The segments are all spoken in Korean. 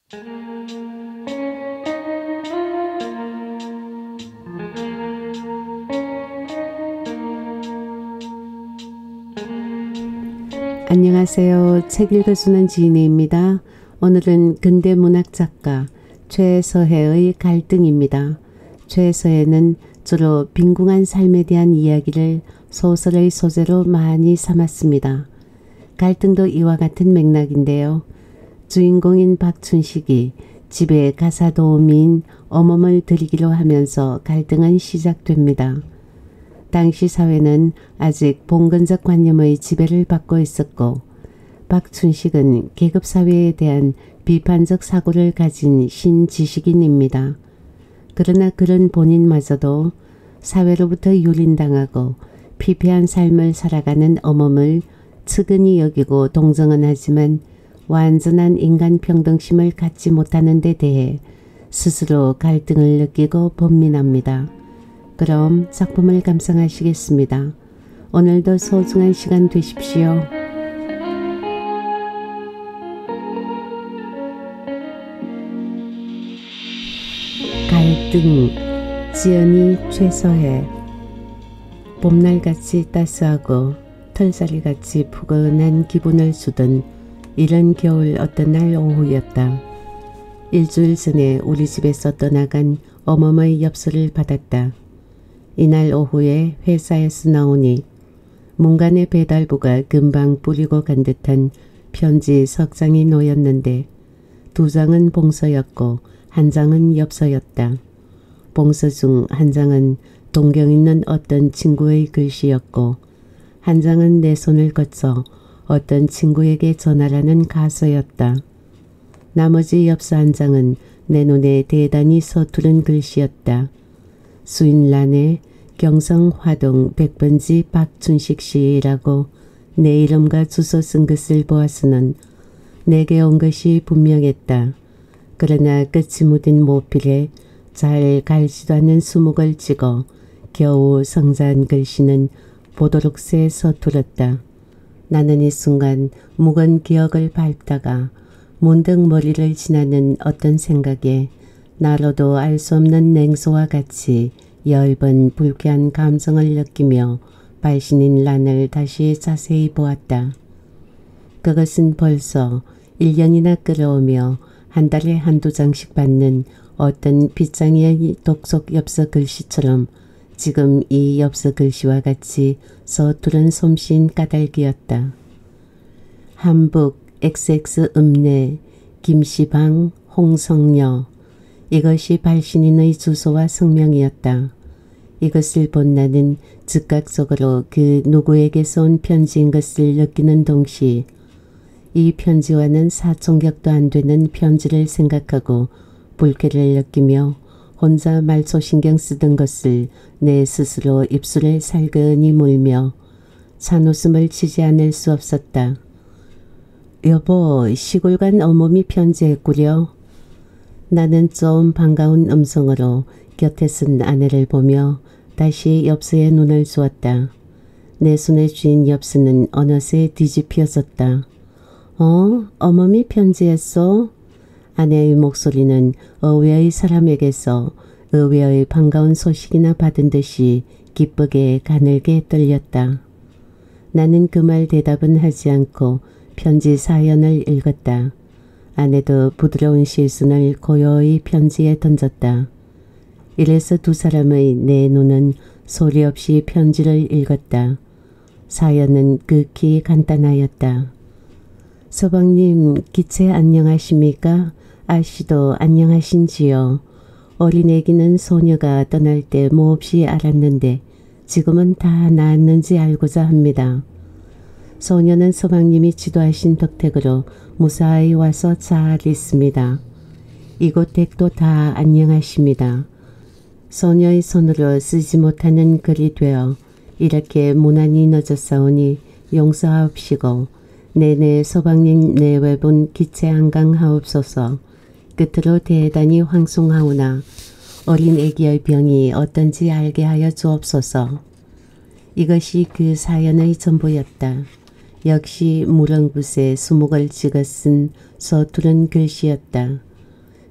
안녕하세요. 책 읽어주는 지인입니다. 오늘은 근대문학작가 최서해의 갈등입니다. 최서해는 주로 빈궁한 삶에 대한 이야기를 소설의 소재로 많이 삼았습니다. 갈등도 이와 같은 맥락인데요. 주인공인 박춘식이 집에 가사 도우미인 어멈을 들이기로 하면서 갈등은 시작됩니다. 당시 사회는 아직 봉건적 관념의 지배를 받고 있었고 박춘식은 계급사회에 대한 비판적 사고를 가진 신지식인입니다. 그러나 그런 본인마저도 사회로부터 유린당하고 피폐한 삶을 살아가는 어멈을 측은히 여기고 동정은 하지만 완전한 인간 평등심을 갖지 못하는 데 대해 스스로 갈등을 느끼고 번민합니다. 그럼 작품을 감상하시겠습니다. 오늘도 소중한 시간 되십시오. 갈등, 지연이 최서해. 봄날같이 따스하고 털살이같이 푸근한 기분을 주던 이른 겨울 어떤 날 오후였다. 일주일 전에 우리 집에서 떠나간 어멈의 엽서를 받았다. 이날 오후에 회사에서 나오니 문간의 배달부가 금방 뿌리고 간 듯한 편지 석 장이 놓였는데 두 장은 봉서였고 한 장은 엽서였다. 봉서 중 한 장은 동경 있는 어떤 친구의 글씨였고 한 장은 내 손을 거쳐 어떤 친구에게 전하라는 가서였다. 나머지 엽서 한 장은 내 눈에 대단히 서투른 글씨였다. 수인란에 경성화동 100번지 박춘식 씨라고 내 이름과 주소 쓴 것을 보아서는 내게 온 것이 분명했다. 그러나 끝이 묻은 모필에 잘 갈지도 않는 수묵을 찍어 겨우 성자한 글씨는 보도록새 서툴었다. 나는 이 순간 묵은 기억을 밟다가 문득 머리를 지나는 어떤 생각에 나로도 알 수 없는 냉소와 같이 엷은 불쾌한 감정을 느끼며 발신인 란을 다시 자세히 보았다. 그것은 벌써 1년이나 끌어오며 한 달에 한두 장씩 받는 어떤 빗장이의 독속 엽서 글씨처럼 지금 이 엽서 글씨와 같이 서투른 솜씨인 까닭이었다. 한북 XX 읍내 김씨방 홍성녀. 이것이 발신인의 주소와 성명이었다. 이것을 본 나는 즉각적으로 그 누구에게서 온 편지인 것을 느끼는 동시에 이 편지와는 사총격도 안 되는 편지를 생각하고 불쾌를 느끼며 혼자 말초신경 쓰던 것을 내 스스로 입술을 살근히 물며 찬웃음을 치지 않을 수 없었다. 여보, 시골 간 어멈이 편지했구려. 나는 좀 반가운 음성으로 곁에 쓴 아내를 보며 다시 엽서에 눈을 주었다. 내 손에 쥔 엽서는 어느새 뒤집혀졌다. 어멈이 편지했어? 아내의 목소리는 의외의 사람에게서 의외의 반가운 소식이나 받은 듯이 기쁘게 가늘게 떨렸다. 나는 그 말 대답은 하지 않고 편지 사연을 읽었다. 아내도 부드러운 시선을 고요히 편지에 던졌다. 이래서 두 사람의 내 눈은 소리 없이 편지를 읽었다. 사연은 극히 간단하였다. 서방님, 기체 안녕하십니까? 아씨도 안녕하신지요? 어린 애기는 소녀가 떠날 때 몹시 알았는데 지금은 다 나았는지 알고자 합니다. 소녀는 서방님이 지도하신 덕택으로 무사히 와서 잘 있습니다. 이곳 댁도 다 안녕하십니다. 소녀의 손으로 쓰지 못하는 글이 되어 이렇게 무난히 늦었사오니 용서하옵시고 내내 서방님 내외분 기체 한강하옵소서. 끝으로 대단히 황송하오나 어린 애기의 병이 어떤지 알게 하여 주옵소서. 이것이 그 사연의 전부였다. 역시 무릉붓에 수목을 찍어 쓴 서투른 글씨였다.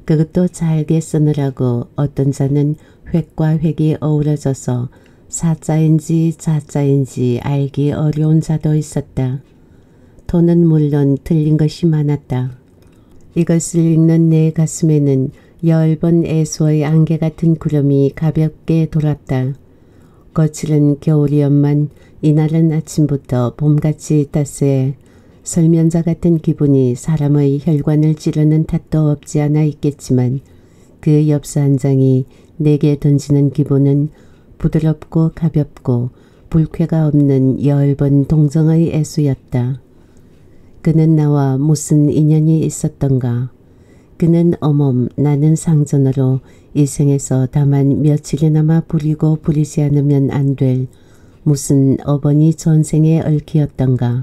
그것도 잘게 쓰느라고 어떤 자는 획과 획이 어우러져서 사자인지 자자인지 알기 어려운 자도 있었다. 토는 물론 틀린 것이 많았다. 이것을 읽는 내 가슴에는 10번 애수의 안개 같은 구름이 가볍게 돌았다. 거칠은 겨울이었만 이날은 아침부터 봄같이 따스해 설면자 같은 기분이 사람의 혈관을 찌르는 탓도 없지 않아 있겠지만 그 엽서 한 장이 내게 던지는 기분은 부드럽고 가볍고 불쾌가 없는 10번 동정의 애수였다. 그는 나와 무슨 인연이 있었던가. 그는 어멈 나는 상전으로 이 생에서 다만 며칠이나마 부리고 부리지 않으면 안 될 무슨 어머니 전생의 얽히였던가.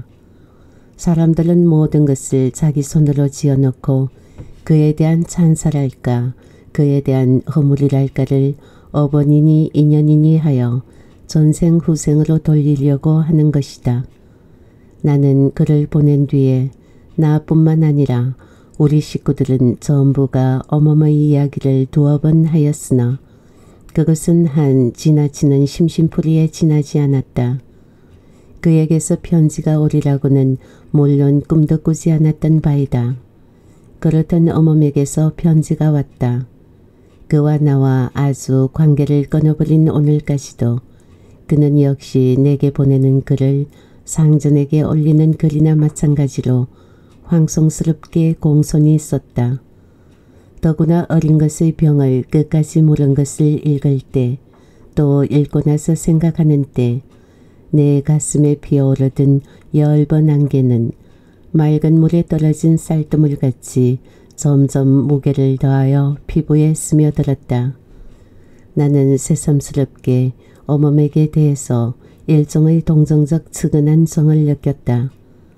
사람들은 모든 것을 자기 손으로 지어놓고 그에 대한 찬사랄까 그에 대한 허물이랄까를 어머니니 인연이니 하여 전생 후생으로 돌리려고 하는 것이다. 나는 그를 보낸 뒤에 나뿐만 아니라 우리 식구들은 전부가 어머머의 이야기를 2번 하였으나 그것은 한 지나치는 심심풀이에 지나지 않았다. 그에게서 편지가 오리라고는 물론 꿈도 꾸지 않았던 바이다. 그렇던 어멈에게서 편지가 왔다. 그와 나와 아주 관계를 끊어버린 오늘까지도 그는 역시 내게 보내는 글을 상전에게 올리는 글이나 마찬가지로 황송스럽게 공손히 썼다. 더구나 어린 것의 병을 끝까지 물은 것을 읽을 때 또 읽고 나서 생각하는 때 내 가슴에 피어오르던 10번 안개는 맑은 물에 떨어진 쌀뜨물같이 점점 무게를 더하여 피부에 스며들었다. 나는 새삼스럽게 어멈에게 대해서 일종의 동정적 측은한 정을 느꼈다.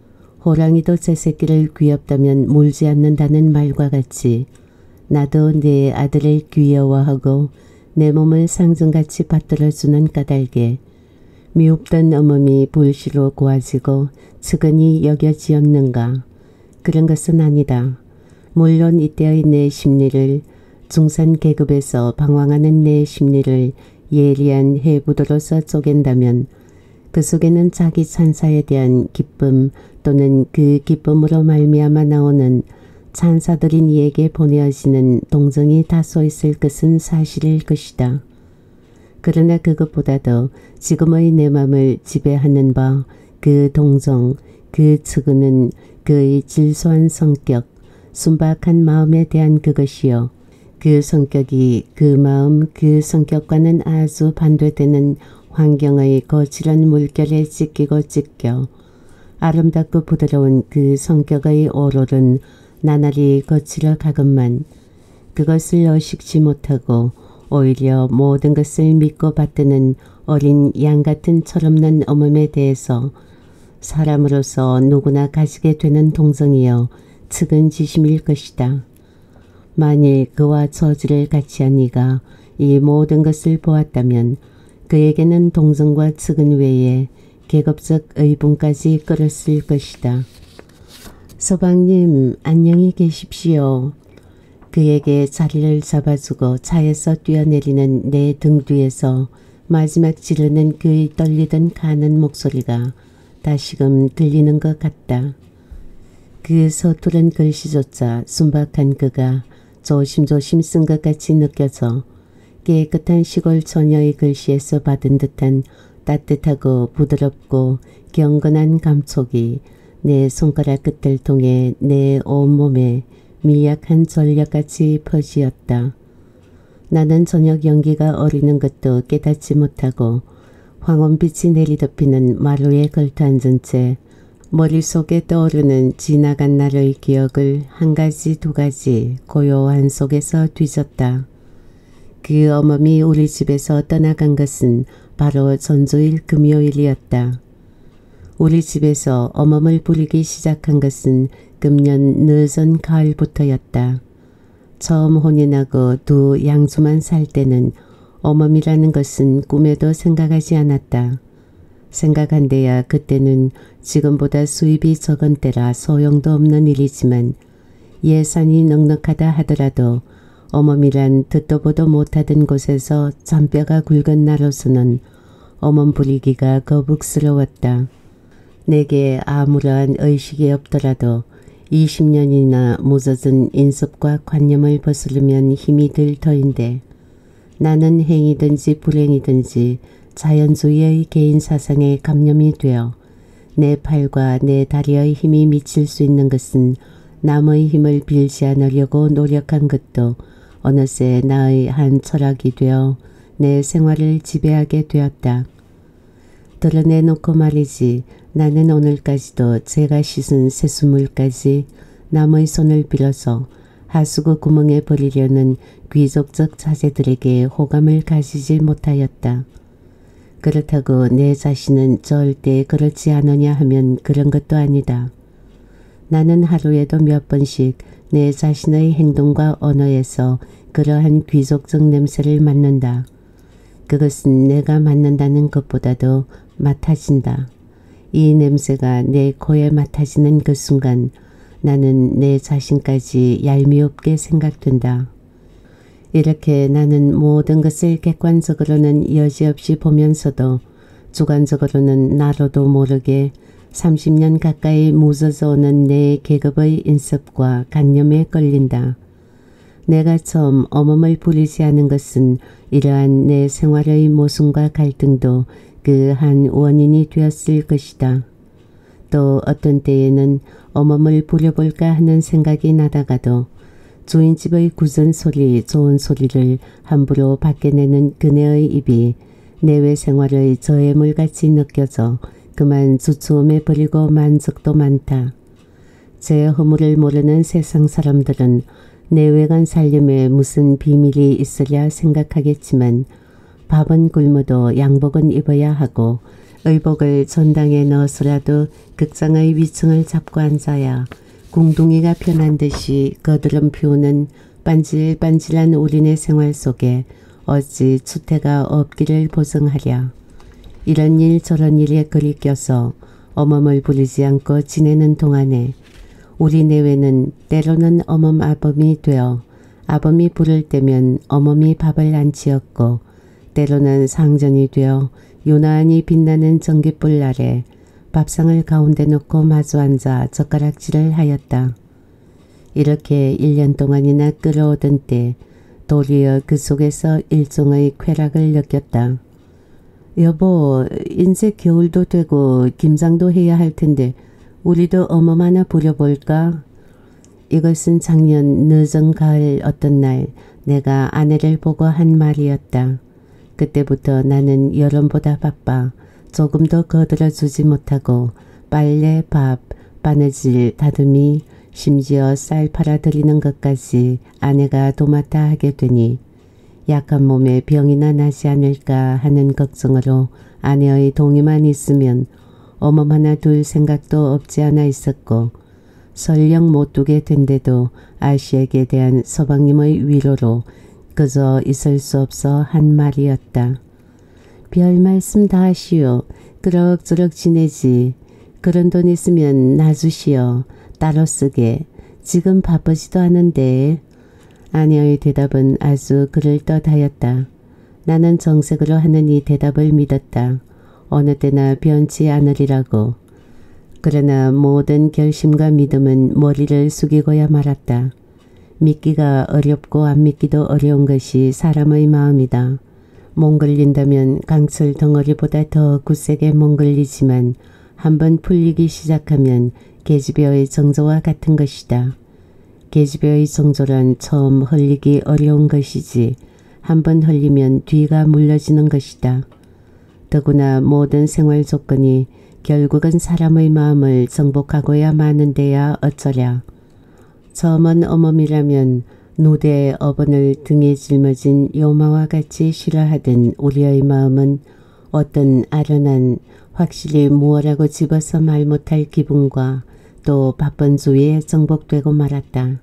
호랑이도 제 새끼를 귀엽다면 물지 않는다는 말과 같이 나도 내 아들을 귀여워하고 내 몸을 상징같이 받들어주는 까닭에 미흡던 어멈이 불시로 고아지고 측은히 여겨지었는가. 그런 것은 아니다. 물론 이때의 내 심리를 중산 계급에서 방황하는 내 심리를 예리한 해부도로서 쪼갠다면 그 속에는 자기 찬사에 대한 기쁨 또는 그 기쁨으로 말미암아 나오는 찬사들인 이에게 보내어지는 동정이 다소 있을 것은 사실일 것이다. 그러나 그것보다도 지금의 내 맘을 지배하는 바 그 동정, 그 측은은 그의 질소한 성격, 순박한 마음에 대한 그것이요. 그 성격이 그 마음, 그 성격과는 아주 반대되는 환경의 거칠은 물결에 찢기고 찢겨 아름답고 부드러운 그 성격의 오롤은 나날이 거칠어 가건만 그것을 의식지 못하고 오히려 모든 것을 믿고 받드는 어린 양 같은 철없는 어멈에 대해서 사람으로서 누구나 가지게 되는 동정이여 측은지심일 것이다. 만일 그와 저지를 같이 한 이가 이 모든 것을 보았다면 그에게는 동정과 측은 외에 계급적 의분까지 끌었을 것이다. 서방님 안녕히 계십시오. 그에게 자리를 잡아주고 차에서 뛰어내리는 내 등 뒤에서 마지막 지르는 그의 떨리던 가는 목소리가 다시금 들리는 것 같다. 그 서투른 글씨조차 순박한 그가 조심조심 쓴 것 같이 느껴져 깨끗한 시골 처녀의 글씨에서 받은 듯한 따뜻하고 부드럽고 경건한 감촉이 내 손가락 끝을 통해 내 온몸에 미약한 전력같이 퍼지었다. 나는 저녁 연기가 어리는 것도 깨닫지 못하고 황혼빛이 내리덮이는 마루에 걸터앉은 채 머릿속에 떠오르는 지나간 날의 기억을 한 가지 두 가지 고요한 속에서 뒤졌다. 그 어멈이 우리 집에서 떠나간 것은 바로 전주일 금요일이었다. 우리 집에서 어멈을 부리기 시작한 것은 금년 늦은 가을부터였다. 처음 혼이 나고 2 양주만 살 때는 어멈이라는 것은 꿈에도 생각하지 않았다. 생각한데야 그때는 지금보다 수입이 적은 때라 소용도 없는 일이지만 예산이 넉넉하다 하더라도 어멈이란 듣도 보도 못하던 곳에서 잔뼈가 굵은 나로서는 어멈 부리기가 거북스러웠다. 내게 아무러한 의식이 없더라도 20년이나 묻어든 인습과 관념을 벗으려면 힘이 들 터인데 나는 행이든지 불행이든지 자연주의의 개인 사상에 감염이 되어 내 팔과 내 다리의 힘이 미칠 수 있는 것은 남의 힘을 빌지 않으려고 노력한 것도 어느새 나의 한 철학이 되어 내 생활을 지배하게 되었다. 드러내놓고 말이지 나는 오늘까지도 제가 씻은 세수물까지 남의 손을 빌어서 하수구 구멍에 버리려는 귀족적 자제들에게 호감을 가지지 못하였다. 그렇다고 내 자신은 절대 그렇지 않으냐 하면 그런 것도 아니다. 나는 하루에도 몇 번씩 내 자신의 행동과 언어에서 그러한 귀족적 냄새를 맡는다. 그것은 내가 맡는다는 것보다도 맡아진다. 이 냄새가 내 코에 맡아지는 그 순간 나는 내 자신까지 얄미웁게 생각된다. 이렇게 나는 모든 것을 객관적으로는 여지없이 보면서도 주관적으로는 나로도 모르게 30년 가까이 묻어져 오는 내 계급의 인습과 관념에 걸린다. 내가 처음 어멈을 부리지 않은 것은 이러한 내 생활의 모순과 갈등도 그 한 원인이 되었을 것이다. 또 어떤 때에는 어멈을 부려볼까 하는 생각이 나다가도 주인집의 굳은 소리 좋은 소리를 함부로 밖에 내는 그네의 입이 내외 생활의 저해물같이 느껴져 그만 주춤해 버리고 만 적도 많다. 제 허물을 모르는 세상 사람들은 내외관 살림에 무슨 비밀이 있으랴 생각하겠지만 밥은 굶어도 양복은 입어야 하고 의복을 전당에 넣어서라도 극장의 위층을 잡고 앉아야 궁둥이가 편한 듯이 거드름 피우는 반질반질한 우리네 생활 속에 어찌 추태가 없기를 보증하랴. 이런 일 저런 일에 거리껴서 어멈을 부리지 않고 지내는 동안에 우리 내외는 때로는 어멈 아범이 되어 아범이 부를 때면 어멈이 밥을 안 지었고 때로는 상전이 되어 유난히 빛나는 전깃불 아래 밥상을 가운데 놓고 마주 앉아 젓가락질을 하였다. 이렇게 1년 동안이나 끌어오던 때 도리어 그 속에서 일종의 쾌락을 느꼈다. 여보, 이제 겨울도 되고 김장도 해야 할 텐데 우리도 어멈 하나 부려볼까? 이것은 작년 늦은 가을 어떤 날 내가 아내를 보고 한 말이었다. 그때부터 나는 여름보다 바빠 조금도 거들어주지 못하고 빨래, 밥, 바느질, 다듬이, 심지어 쌀 팔아들이는 것까지 아내가 도맡아 하게 되니 약한 몸에 병이나 나지 않을까 하는 걱정으로 아내의 동의만 있으면 어멈 하나 둘 생각도 없지 않아 있었고 설령 못 두게 된데도 아씨에게 대한 서방님의 위로로 그저 있을 수 없어 한 말이었다. 별 말씀 다 하시오. 그럭저럭 지내지. 그런 돈 있으면 놔주시오. 따로 쓰게. 지금 바쁘지도 않은데. 아내의 대답은 아주 그럴듯하였다. 나는 정색으로 하는 이 대답을 믿었다. 어느 때나 변치 않으리라고. 그러나 모든 결심과 믿음은 머리를 숙이고야 말았다. 믿기가 어렵고 안 믿기도 어려운 것이 사람의 마음이다. 몽글린다면 강철 덩어리보다 더 굳세게 몽글리지만 한번 풀리기 시작하면 계집애의 정조와 같은 것이다. 계집애의 정조란 처음 흘리기 어려운 것이지 한번 흘리면 뒤가 물러지는 것이다. 더구나 모든 생활 조건이 결국은 사람의 마음을 정복하고야 마는데야 어쩌랴. 저먼 어멈이라면 누대의 어번을 등에 짊어진 요마와 같이 싫어하던 우리의 마음은 어떤 아련한 확실히 무엇라고 집어서 말 못할 기분과 또 바쁜 주위에 정복되고 말았다.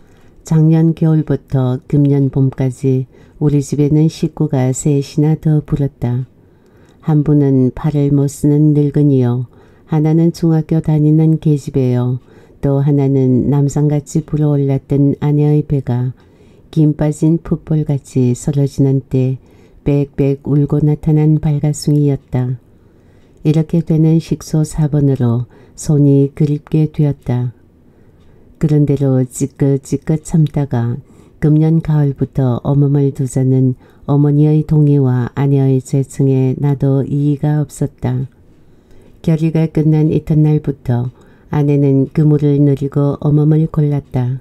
작년 겨울부터 금년 봄까지 우리 집에는 식구가 셋이나 더 불었다. 한 분은 팔을 못 쓰는 늙은이요. 하나는 중학교 다니는 계집애요. 또 하나는 남산같이 불어올랐던 아내의 배가 김 빠진 풋볼같이 쓰러지는 때 빽빽 울고 나타난 발가숭이였다. 이렇게 되는 식소 4번으로 손이 그립게 되었다. 그런대로 찌긋찌긋 참다가 금년 가을부터 어멈을 두자는 어머니의 동의와 아내의 재청에 나도 이의가 없었다. 결의가 끝난 이튿날부터 아내는 그물을 늘이고 어멈을 골랐다.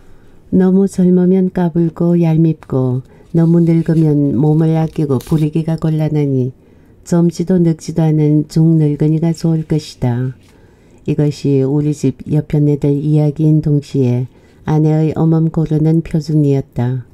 너무 젊으면 까불고 얄밉고 너무 늙으면 몸을 아끼고 부리기가 곤란하니 젊지도 늙지도 않은 중늙은이가 좋을 것이다. 이것이 우리 집 여편네들 이야기인 동시에 아내의 어멈 고르는 표준이었다.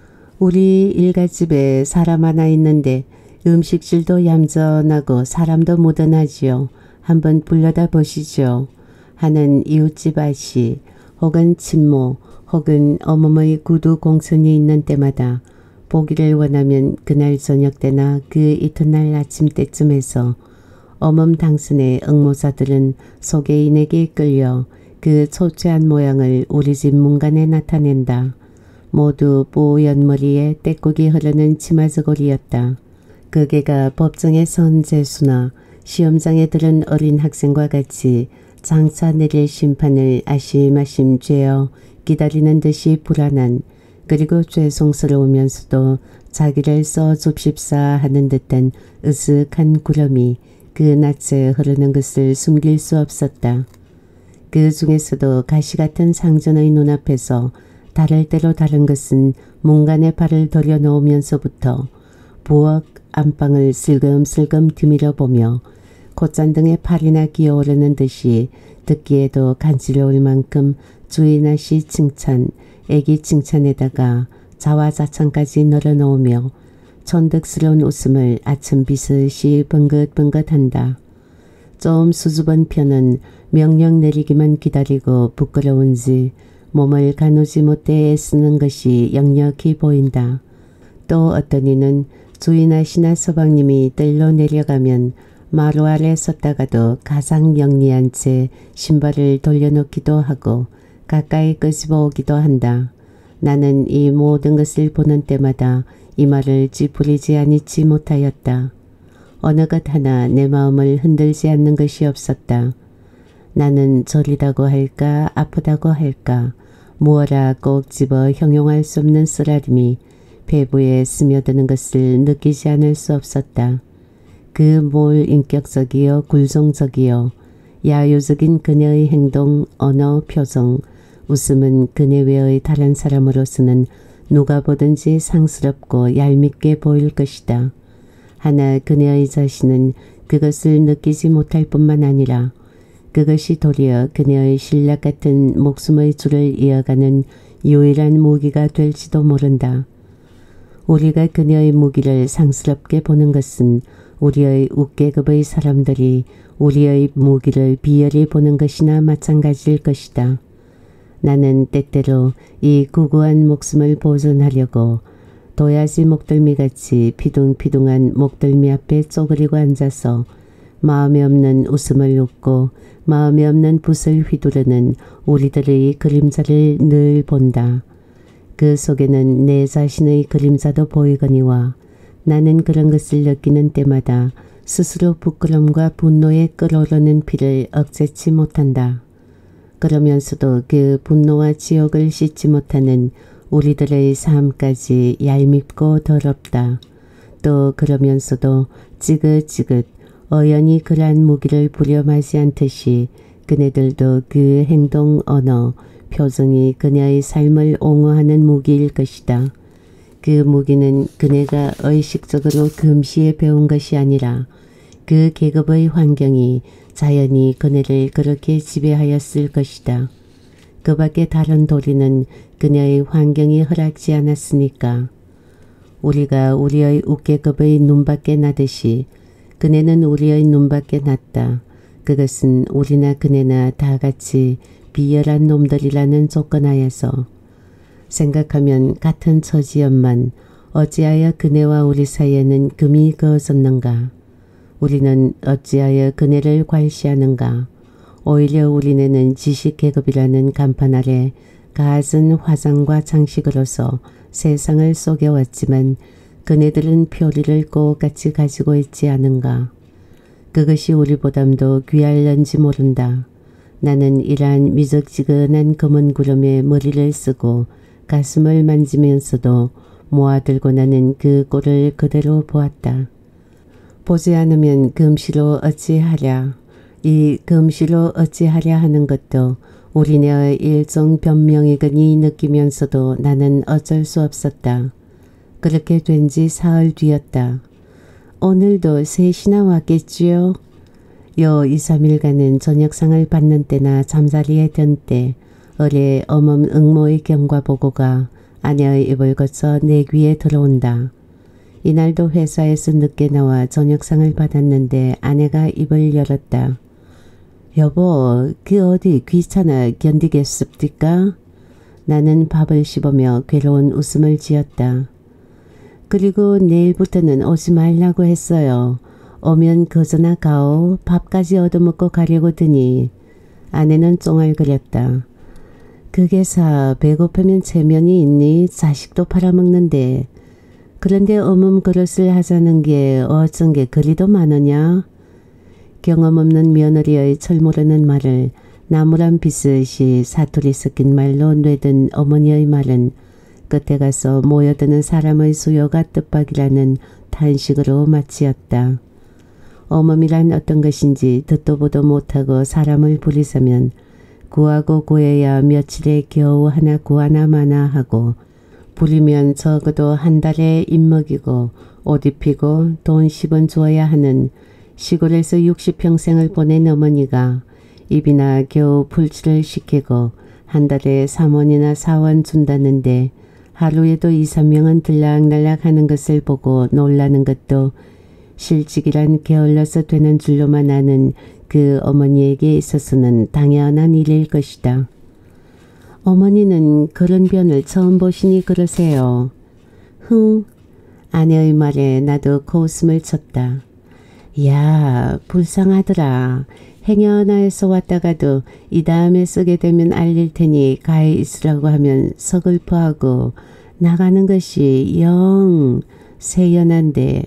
우리 일가집에 사람 하나 있는데 음식질도 얌전하고 사람도 무던하지요. 한번 불러다 보시죠. 하는 이웃집 아씨 혹은 친모 혹은 어멈의 구두 공손이 있는 때마다 보기를 원하면 그날 저녁 때나 그 이튿날 아침 때쯤에서 어멈 당선의 응모자들은 소개인에게 끌려 그 초췌한 모양을 우리 집 문간에 나타낸다. 모두 뽀얀 머리에 떼국이 흐르는 치마저고리였다. 그게가 법정에 선 재수나 시험장에 들은 어린 학생과 같이 장차 내릴 심판을 아심아심 죄어 기다리는 듯이 불안한 그리고 죄송스러우면서도 자기를 써줍십사 하는 듯한 으슥한 구름이 그 낯에 흐르는 것을 숨길 수 없었다. 그 중에서도 가시같은 상전의 눈앞에서 다를 대로 다른 것은 문간에 발을 들여놓으면서부터 부엌 안방을 슬금슬금 뒤밀어 보며 콧잔등에 팔이나 기어오르는 듯이 듣기에도 간지러울 만큼 주인아씨 칭찬, 애기 칭찬에다가 자화자찬까지 늘어놓으며 천득스러운 웃음을 아침 비슷이 번긋번긋한다. 좀 수줍은 편은 명령 내리기만 기다리고 부끄러운지 몸을 가누지 못해 애쓰는 것이 역력히 보인다. 또 어떤 이는 주인아씨나 서방님이 뜰로 내려가면 마루 아래 섰다가도 가장 영리한 채 신발을 돌려놓기도 하고 가까이 끄집어 오기도 한다. 나는 이 모든 것을 보는 때마다 이 말을 찌푸리지 아니치 못하였다. 어느 것 하나 내 마음을 흔들지 않는 것이 없었다. 나는 저리다고 할까 아프다고 할까 무어라 꼭 집어 형용할 수 없는 쓰라림이 배부에 스며드는 것을 느끼지 않을 수 없었다. 그 몰 인격적이요 굴종적이요 야유적인 그녀의 행동, 언어, 표정, 웃음은 그녀 외의 다른 사람으로서는 누가 보든지 상스럽고 얄밉게 보일 것이다. 하나 그녀의 자신은 그것을 느끼지 못할 뿐만 아니라 그것이 도리어 그녀의 신락 같은 목숨의 줄을 이어가는 유일한 무기가 될지도 모른다. 우리가 그녀의 무기를 상스럽게 보는 것은 우리의 윗계급의 사람들이 우리의 무기를 비열히 보는 것이나 마찬가지일 것이다. 나는 때때로 이 구구한 목숨을 보존하려고 도야지 목덜미같이 피둥피둥한 목덜미 앞에 쪼그리고 앉아서 마음에 없는 웃음을 웃고 마음에 없는 붓을 휘두르는 우리들의 그림자를 늘 본다. 그 속에는 내 자신의 그림자도 보이거니와 나는 그런 것을 느끼는 때마다 스스로 부끄럼과 분노에 끓어오르는 피를 억제치 못한다. 그러면서도 그 분노와 지옥을 씻지 못하는 우리들의 삶까지 얄밉고 더럽다. 또 그러면서도 지긋지긋 어연히 그러한 무기를 부려마지 않듯이 그네들도 그 행동, 언어, 표정이 그녀의 삶을 옹호하는 무기일 것이다. 그 무기는 그네가 의식적으로 금시에 배운 것이 아니라 그 계급의 환경이 자연히 그네를 그렇게 지배하였을 것이다. 그 밖에 다른 도리는 그녀의 환경이 허락지 않았으니까. 우리가 우리의 윗계급의 눈밖에 나듯이 그네는 우리의 눈밖에 났다. 그것은 우리나 그네나 다 같이 비열한 놈들이라는 조건하에서. 생각하면 같은 처지였만 어찌하여 그네와 우리 사이에는 금이 그어졌는가. 우리는 어찌하여 그네를 괄시하는가. 오히려 우리네는 지식계급이라는 간판 아래 가진 화장과 장식으로서 세상을 속여왔지만 그네들은 표리를 꼭같이 가지고 있지 않은가. 그것이 우리보담도 귀할런지 모른다. 나는 이러한 미적지근한 검은 구름에 머리를 쓰고 가슴을 만지면서도 모아들고 나는 그 꼴을 그대로 보았다. 보지 않으면 금시로 어찌하랴. 이 금시로 어찌하랴 하는 것도 우리네의 일종 변명이거니 느끼면서도 나는 어쩔 수 없었다. 그렇게 된 지 사흘 뒤였다. 오늘도 셋이나 왔겠지요? 요 2, 3일간은 저녁상을 받는 때나 잠자리에 든 때 어뢰 어멈 응모의 경과 보고가 아내의 입을 거쳐 내 귀에 들어온다. 이날도 회사에서 늦게 나와 저녁상을 받았는데 아내가 입을 열었다. 여보, 그 어디 귀찮아 견디겠습니까? 나는 밥을 씹으며 괴로운 웃음을 지었다. 그리고 내일부터는 오지 말라고 했어요. 오면 거저나 가오. 밥까지 얻어먹고 가려고 드니. 아내는 쫑알거렸다. 그게사 배고프면 체면이 있니? 자식도 팔아먹는데. 그런데 어멈 그릇을 하자는 게 어쩐 게 그리도 많으냐? 경험 없는 며느리의 철모르는 말을 나무란 비슷이 사투리 섞인 말로 뇌든 어머니의 말은 끝에 가서 모여드는 사람의 수요가 뜻밖이라는 탄식으로 마치었다. 어멈이란 어떤 것인지 듣도 보도 못하고 사람을 부리서면 구하고 구해야 며칠에 겨우 하나 구하나 마나 하고 부리면 적어도 한 달에 입 먹이고 옷 입히고 돈 10원 주어야 하는 시골에서 60평생을 보낸 어머니가 입이나 겨우 풀칠을 시키고 한 달에 3원이나 4원 준다는데 하루에도 2, 3명은 들락날락 하는 것을 보고 놀라는 것도 실직이란 게을러서 되는 줄로만 아는 그 어머니에게 있어서는 당연한 일일 것이다. 어머니는 그런 변을 처음 보시니 그러세요. 흥. 아내의 말에 나도 코웃음을 쳤다. 야, 불쌍하더라. 행여나에서 왔다가도 이 다음에 쓰게 되면 알릴 테니 가에 있으라고 하면 서글퍼하고 나가는 것이 영 세연한데.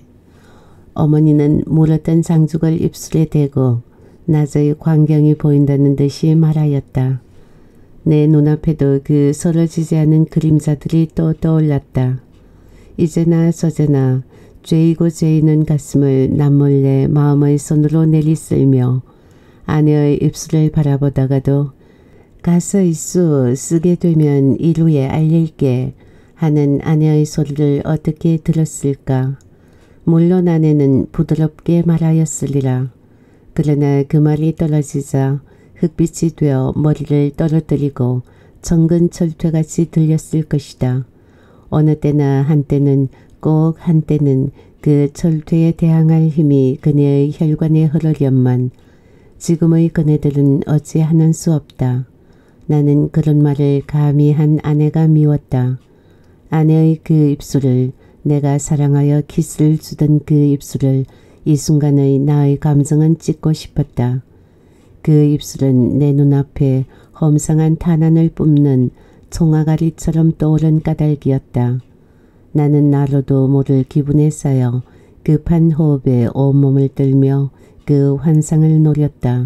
어머니는 물었던 장죽을 입술에 대고 낮의 광경이 보인다는 듯이 말하였다. 내 눈앞에도 그 서러지지 않은 그림자들이 또 떠올랐다. 이제나 저제나 죄이고 죄이는 가슴을 남몰래 마음의 손으로 내리쓸며 아내의 입술을 바라보다가도 가서 있수 쓰게 되면 이루에 알릴게 하는 아내의 소리를 어떻게 들었을까. 물론 아내는 부드럽게 말하였으리라. 그러나 그 말이 떨어지자 흙빛이 되어 머리를 떨어뜨리고 정근 철퇴같이 들렸을 것이다. 어느 때나 한때는 꼭 한때는 그 철퇴에 대항할 힘이 그네의 혈관에 흐르련만 지금의 그네들은 어찌하는 수 없다. 나는 그런 말을 감히 한 아내가 미웠다. 아내의 그 입술을 내가 사랑하여 키스를 주던 그 입술을 이 순간의 나의 감정은 찢고 싶었다. 그 입술은 내 눈앞에 험상한 탄환을 뿜는 총아가리처럼 떠오른 까닭이었다. 나는 나로도 모를 기분에 쌓여 급한 호흡에 온몸을 떨며 그 환상을 노렸다.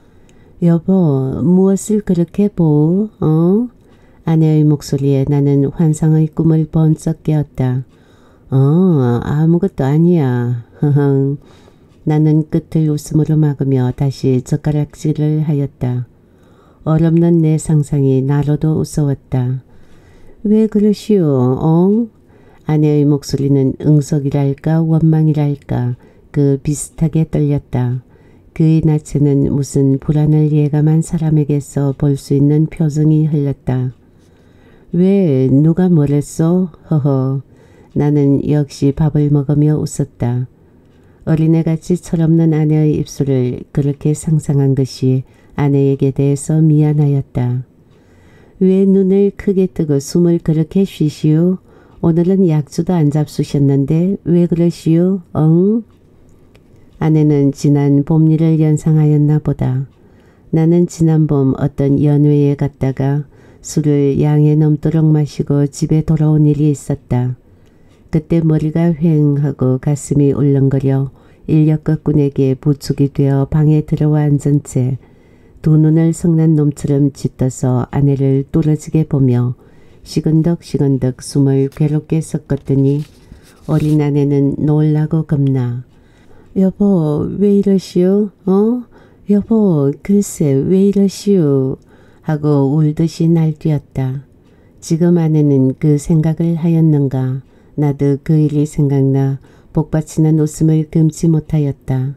여보, 무엇을 그렇게 보우? 아내의 목소리에 나는 환상의 꿈을 번쩍 깨었다. 아무것도 아니야. 허흥. 나는 끝을 웃음으로 막으며 다시 젓가락질을 하였다. 어렵는 내 상상이 나로도 웃어왔다. 왜 그러시오? 아내의 목소리는 응석이랄까 원망이랄까 그 비슷하게 떨렸다. 그의 낯에는 무슨 불안을 예감한 사람에게서 볼 수 있는 표정이 흘렀다. 왜 누가 뭐랬어? 허허. 나는 역시 밥을 먹으며 웃었다. 어린애같이 철없는 아내의 입술을 그렇게 상상한 것이 아내에게 대해서 미안하였다. 왜 눈을 크게 뜨고 숨을 그렇게 쉬시오? 오늘은 약주도 안 잡수셨는데 왜 그러시오? 아내는 지난 봄일을 연상하였나 보다. 나는 지난 봄 어떤 연회에 갔다가 술을 양에 넘도록 마시고 집에 돌아온 일이 있었다. 그때 머리가 휑하고 가슴이 울렁거려 인력거꾼에게 부축이 되어 방에 들어와 앉은 채 두 눈을 성난 놈처럼 짙어서 아내를 뚫어지게 보며 시건덕시건덕 숨을 괴롭게 섞었더니 어린 아내는 놀라고 겁나. 여보 왜 이러시오? 여보 글쎄 왜 이러시오? 하고 울듯이 날뛰었다. 지금 아내는 그 생각을 하였는가. 나도 그 일이 생각나 복받치는 웃음을 금치 못하였다.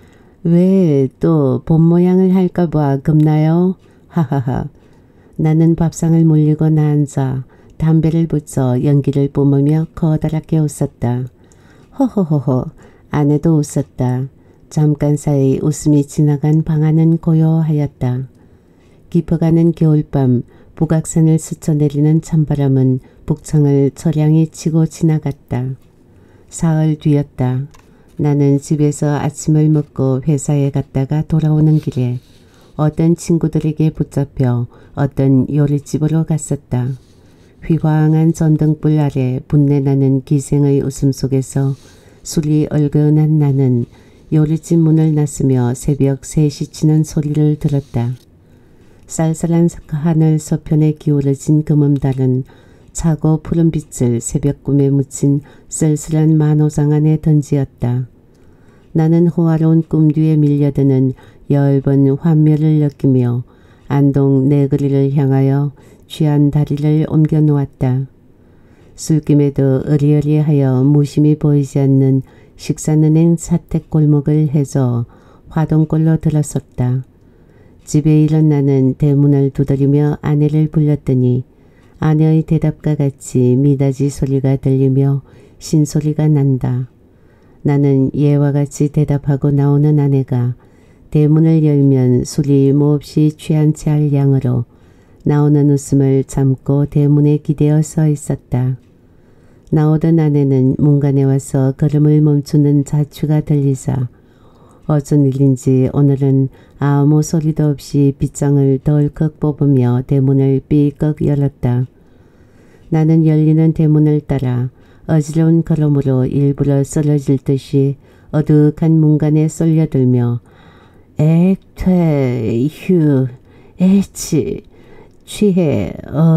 왜 또 본 모양을 할까봐 겁나요? 하하하. 나는 밥상을 물리고 나앉아 담배를 붙여 연기를 뿜으며 커다랗게 웃었다. 허허허허. 아내도 웃었다. 잠깐 사이 웃음이 지나간 방안은 고요하였다. 깊어가는 겨울밤 북악산을 스쳐내리는 찬바람은 북청을 처량히 치고 지나갔다. 사흘 뒤였다. 나는 집에서 아침을 먹고 회사에 갔다가 돌아오는 길에 어떤 친구들에게 붙잡혀 어떤 요리집으로 갔었다. 휘황한 전등불 아래 분내나는 기생의 웃음 속에서 술이 얼큰한 나는 요리집 문을 나서며 새벽 3시 치는 소리를 들었다. 쌀쌀한 하늘 서편에 기울어진 금음달은 차고 푸른 빛을 새벽 꿈에 묻힌 쓸쓸한 만호장 안에 던지었다. 나는 호화로운 꿈 뒤에 밀려드는 엷은 환멸을 느끼며 안동 내거리를 향하여 취한 다리를 옮겨 놓았다. 술김에도 으리으리하여 무심히 보이지 않는 식사은행 사택골목을 해서 화동골로 들어섰다. 집에 이른 나는 대문을 두드리며 아내를 불렀더니 아내의 대답과 같이 미닫이 소리가 들리며 신소리가 난다. 나는 예와 같이 대답하고 나오는 아내가 대문을 열면 술이 몹시 취한 채 할 양으로 나오는 웃음을 참고 대문에 기대어 서 있었다. 나오던 아내는 문간에 와서 걸음을 멈추는 자취가 들리자 어쩐 일인지 오늘은 아무 소리도 없이 빗장을 덜컥 뽑으며 대문을 삐걱 열었다. 나는 열리는 대문을 따라 어지러운 걸음으로 일부러 쓰러질 듯이 어둑한 문간에 쏠려들며 액퇴 휴 에치 취해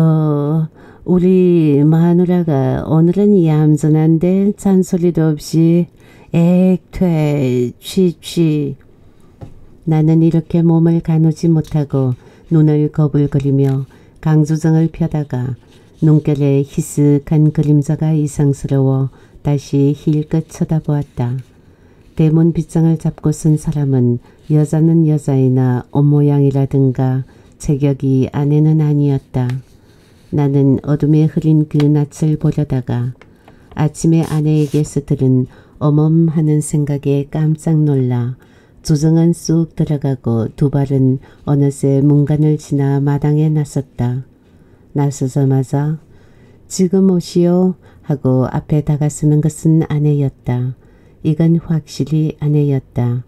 우리 마누라가 오늘은 얌전한데 잔소리도 없이 액퇴 취취. 나는 이렇게 몸을 가누지 못하고 눈을 거불거리며 강조정을 펴다가 눈결에 희쓱한 그림자가 이상스러워 다시 힐끗 쳐다보았다. 대문 빗장을 잡고 쓴 사람은 여자는 여자이나 옷모양이라든가 체격이 아내는 아니었다. 나는 어둠에 흐린 그 낯을 보려다가 아침에 아내에게서 들은 어멈하는 생각에 깜짝 놀라 조정은 쑥 들어가고 두 발은 어느새 문간을 지나 마당에 나섰다. 나서자마자 지금 오시오 하고 앞에 다가서는 것은 아내였다. 이건 확실히 아내였다.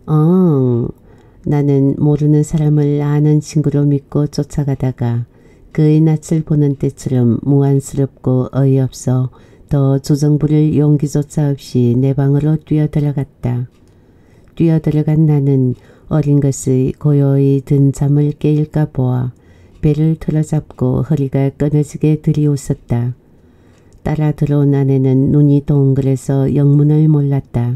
나는 모르는 사람을 아는 친구로 믿고 쫓아가다가 그의 낯을 보는 때처럼 무안스럽고 어이없어 더 조정 부릴 용기조차 없이 내 방으로 뛰어들어갔다. 뛰어들어간 나는 어린 것의 고요히 든 잠을 깨일까 보아 배를 틀어잡고 허리가 끊어지게 들이웃었다. 따라 들어온 아내는 눈이 동그래서 영문을 몰랐다.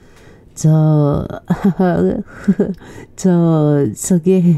저기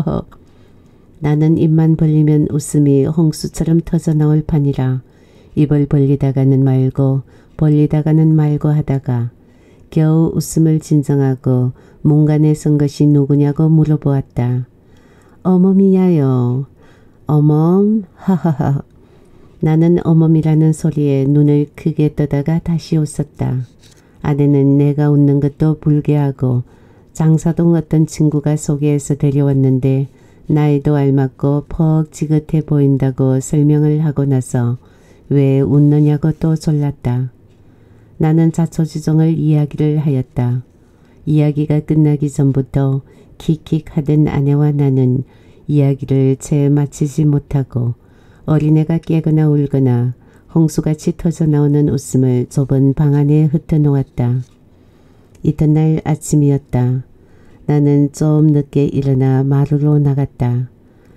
나는 입만 벌리면 웃음이 홍수처럼 터져나올 판이라 입을 벌리다가는 말고 벌리다가는 말고 하다가 겨우 웃음을 진정하고 문간에 선 것이 누구냐고 물어보았다. 어멈이야요. 어멈? 하하하. 나는 어멈이라는 소리에 눈을 크게 떠다가 다시 웃었다. 아내는 내가 웃는 것도 불쾌하고 장사동 어떤 친구가 소개해서 데려왔는데 나이도 알맞고 퍽 지긋해 보인다고 설명을 하고 나서 왜 웃느냐고 또 졸랐다. 나는 자초지종을 이야기를 하였다. 이야기가 끝나기 전부터 킥킥하던 아내와 나는 이야기를 채 마치지 못하고 어린애가 깨거나 울거나 홍수같이 터져나오는 웃음을 좁은 방 안에 흩어놓았다. 이튿날 아침이었다. 나는 좀 늦게 일어나 마루로 나갔다.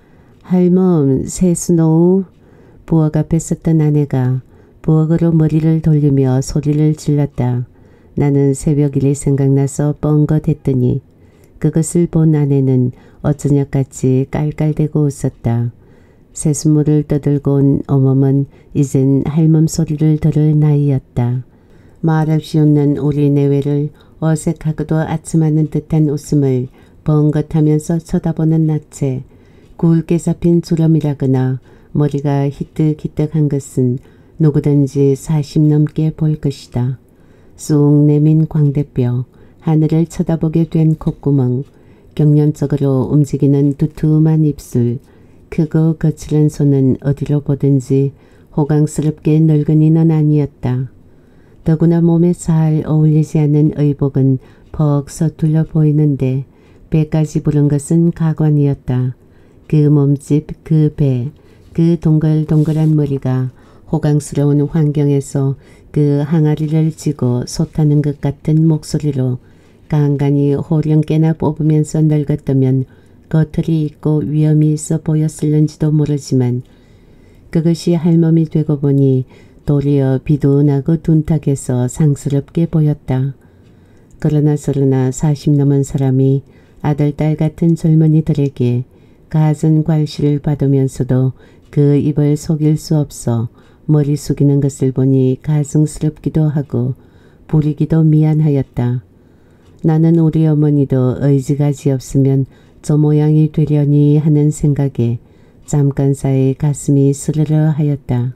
할멈, 세수노우? 부엌 앞에 섰던 아내가 부엌으로 머리를 돌리며 소리를 질렀다. 나는 새벽 일이 생각나서 뻥긋했더니 그것을 본 아내는 어쩌냐같이 깔깔대고 웃었다. 세수물을 떠들고 온 어멈은 이젠 할멈 소리를 들을 나이였다. 말없이 웃는 우리 내외를 어색하고도 아첨하는 듯한 웃음을 벙긋하면서 쳐다보는 나체, 굵게 잡힌 주름이라거나 머리가 희뜩희뜩한 것은 누구든지 40 넘게 볼 것이다. 쑥 내민 광대뼈, 하늘을 쳐다보게 된 콧구멍, 경련적으로 움직이는 두툼한 입술, 크고 거칠은 손은 어디로 보든지 호강스럽게 늙은이는 아니었다. 더구나 몸에 잘 어울리지 않는 의복은 퍽 서툴러 보이는데 배까지 부른 것은 가관이었다. 그 몸집, 그 배, 그 동글동글한 머리가 호강스러운 환경에서 그 항아리를 쥐고 솟하는 것 같은 목소리로 간간히 호령깨나 뽑으면서 늙었다면 거털이 있고 위험이 있어 보였을는지도 모르지만 그것이 할멈이 되고 보니 도리어 비둔하고 둔탁해서 상스럽게 보였다. 그러나 40 넘은 사람이 아들, 딸 같은 젊은이들에게 갖은 괄시를 받으면서도 그 입을 속일 수 없어 머리 숙이는 것을 보니 가증스럽기도 하고 부리기도 미안하였다. 나는 우리 어머니도 의지가지 없으면 저 모양이 되려니 하는 생각에 잠깐 사이 가슴이 스르르 하였다.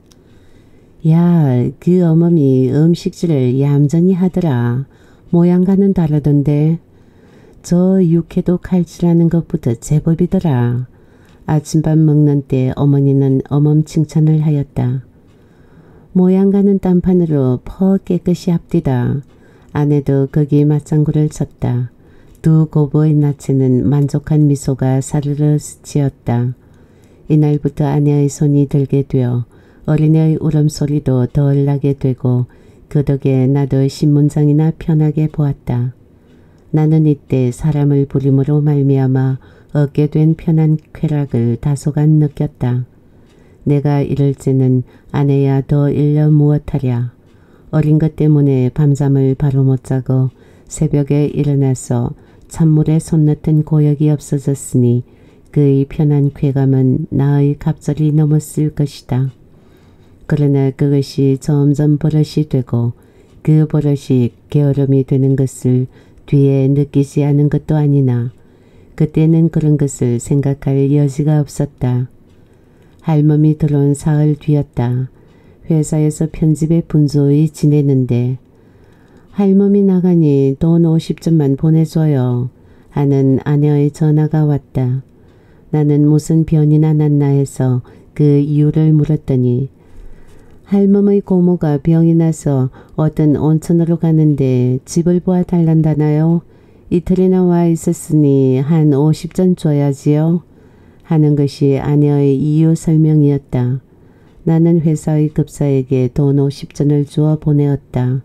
야, 그 어멈이 음식질을 얌전히 하더라. 모양과는 다르던데. 저 육회도 칼질하는 것부터 제법이더라. 아침밥 먹는 때 어머니는 어멈 칭찬을 하였다. 모양과는 딴판으로 퍽 깨끗이 합디다. 아내도 거기 맞장구를 쳤다. 두 고부의 나체는 만족한 미소가 사르르 스치었다. 이날부터 아내의 손이 들게 되어 어린애의 울음소리도 덜 나게 되고 그 덕에 나도 신문장이나 편하게 보았다. 나는 이때 사람을 부림으로 말미암아 얻게 된 편한 쾌락을 다소간 느꼈다. 내가 이럴지는 아내야 더 일려 무엇하랴. 어린 것 때문에 밤잠을 바로 못 자고 새벽에 일어나서 찬물에 손 넣던 고역이 없어졌으니 그의 편한 쾌감은 나의 갑절이 넘었을 것이다. 그러나 그것이 점점 버릇이 되고 그 버릇이 게으름이 되는 것을 뒤에 느끼지 않은 것도 아니나 그때는 그런 것을 생각할 여지가 없었다. 할멈이 들어온 사흘 뒤였다. 회사에서 편집에 분주히 지내는데 할멈이 나가니 돈 50전만 보내줘요 하는 아내의 전화가 왔다. 나는 무슨 변이나 났나 해서 그 이유를 물었더니 할멈의 고모가 병이 나서 어떤 온천으로 가는데 집을 보아달란다나요? 이틀이나 와 있었으니 한 50전 줘야지요. 하는 것이 아내의 이유 설명이었다. 나는 회사의 급사에게 돈 50전을 주어 보내었다.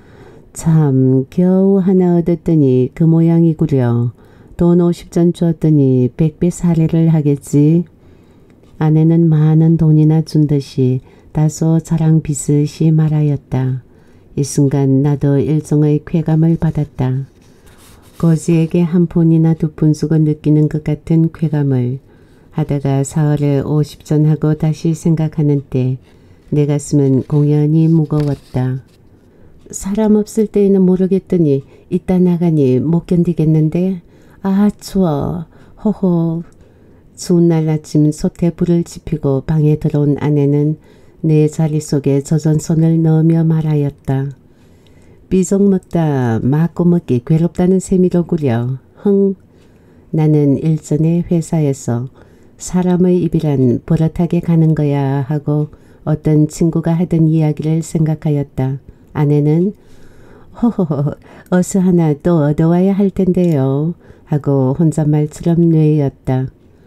참 겨우 하나 얻었더니 그 모양이구려. 돈 50전 주었더니 100배 사례를 하겠지. 아내는 많은 돈이나 준 듯이 다소 자랑 비슷이 말하였다. 이 순간 나도 일종의 쾌감을 받았다. 거지에게 한 푼이나 두 푼 주고 느끼는 것 같은 쾌감을 하다가 사흘에 50전 하고 다시 생각하는 때 내 가슴은 공연히 무거웠다. 사람 없을 때에는 모르겠더니 이따 나가니 못 견디겠는데. 아 추워. 호호. 추운 날 아침 솥에 불을 지피고 방에 들어온 아내는 내 자리 속에 젖은 손을 넣으며 말하였다. 삐죽 먹다 맞고 먹기 괴롭다는 셈이로구려. 흥. 나는 일전에 회사에서 사람의 입이란 버릇하게 가는 거야 하고 어떤 친구가 하던 이야기를 생각하였다. 아내는 호호호 어서 하나 또 얻어와야 할 텐데요 하고 혼잣말처럼 뇌였다.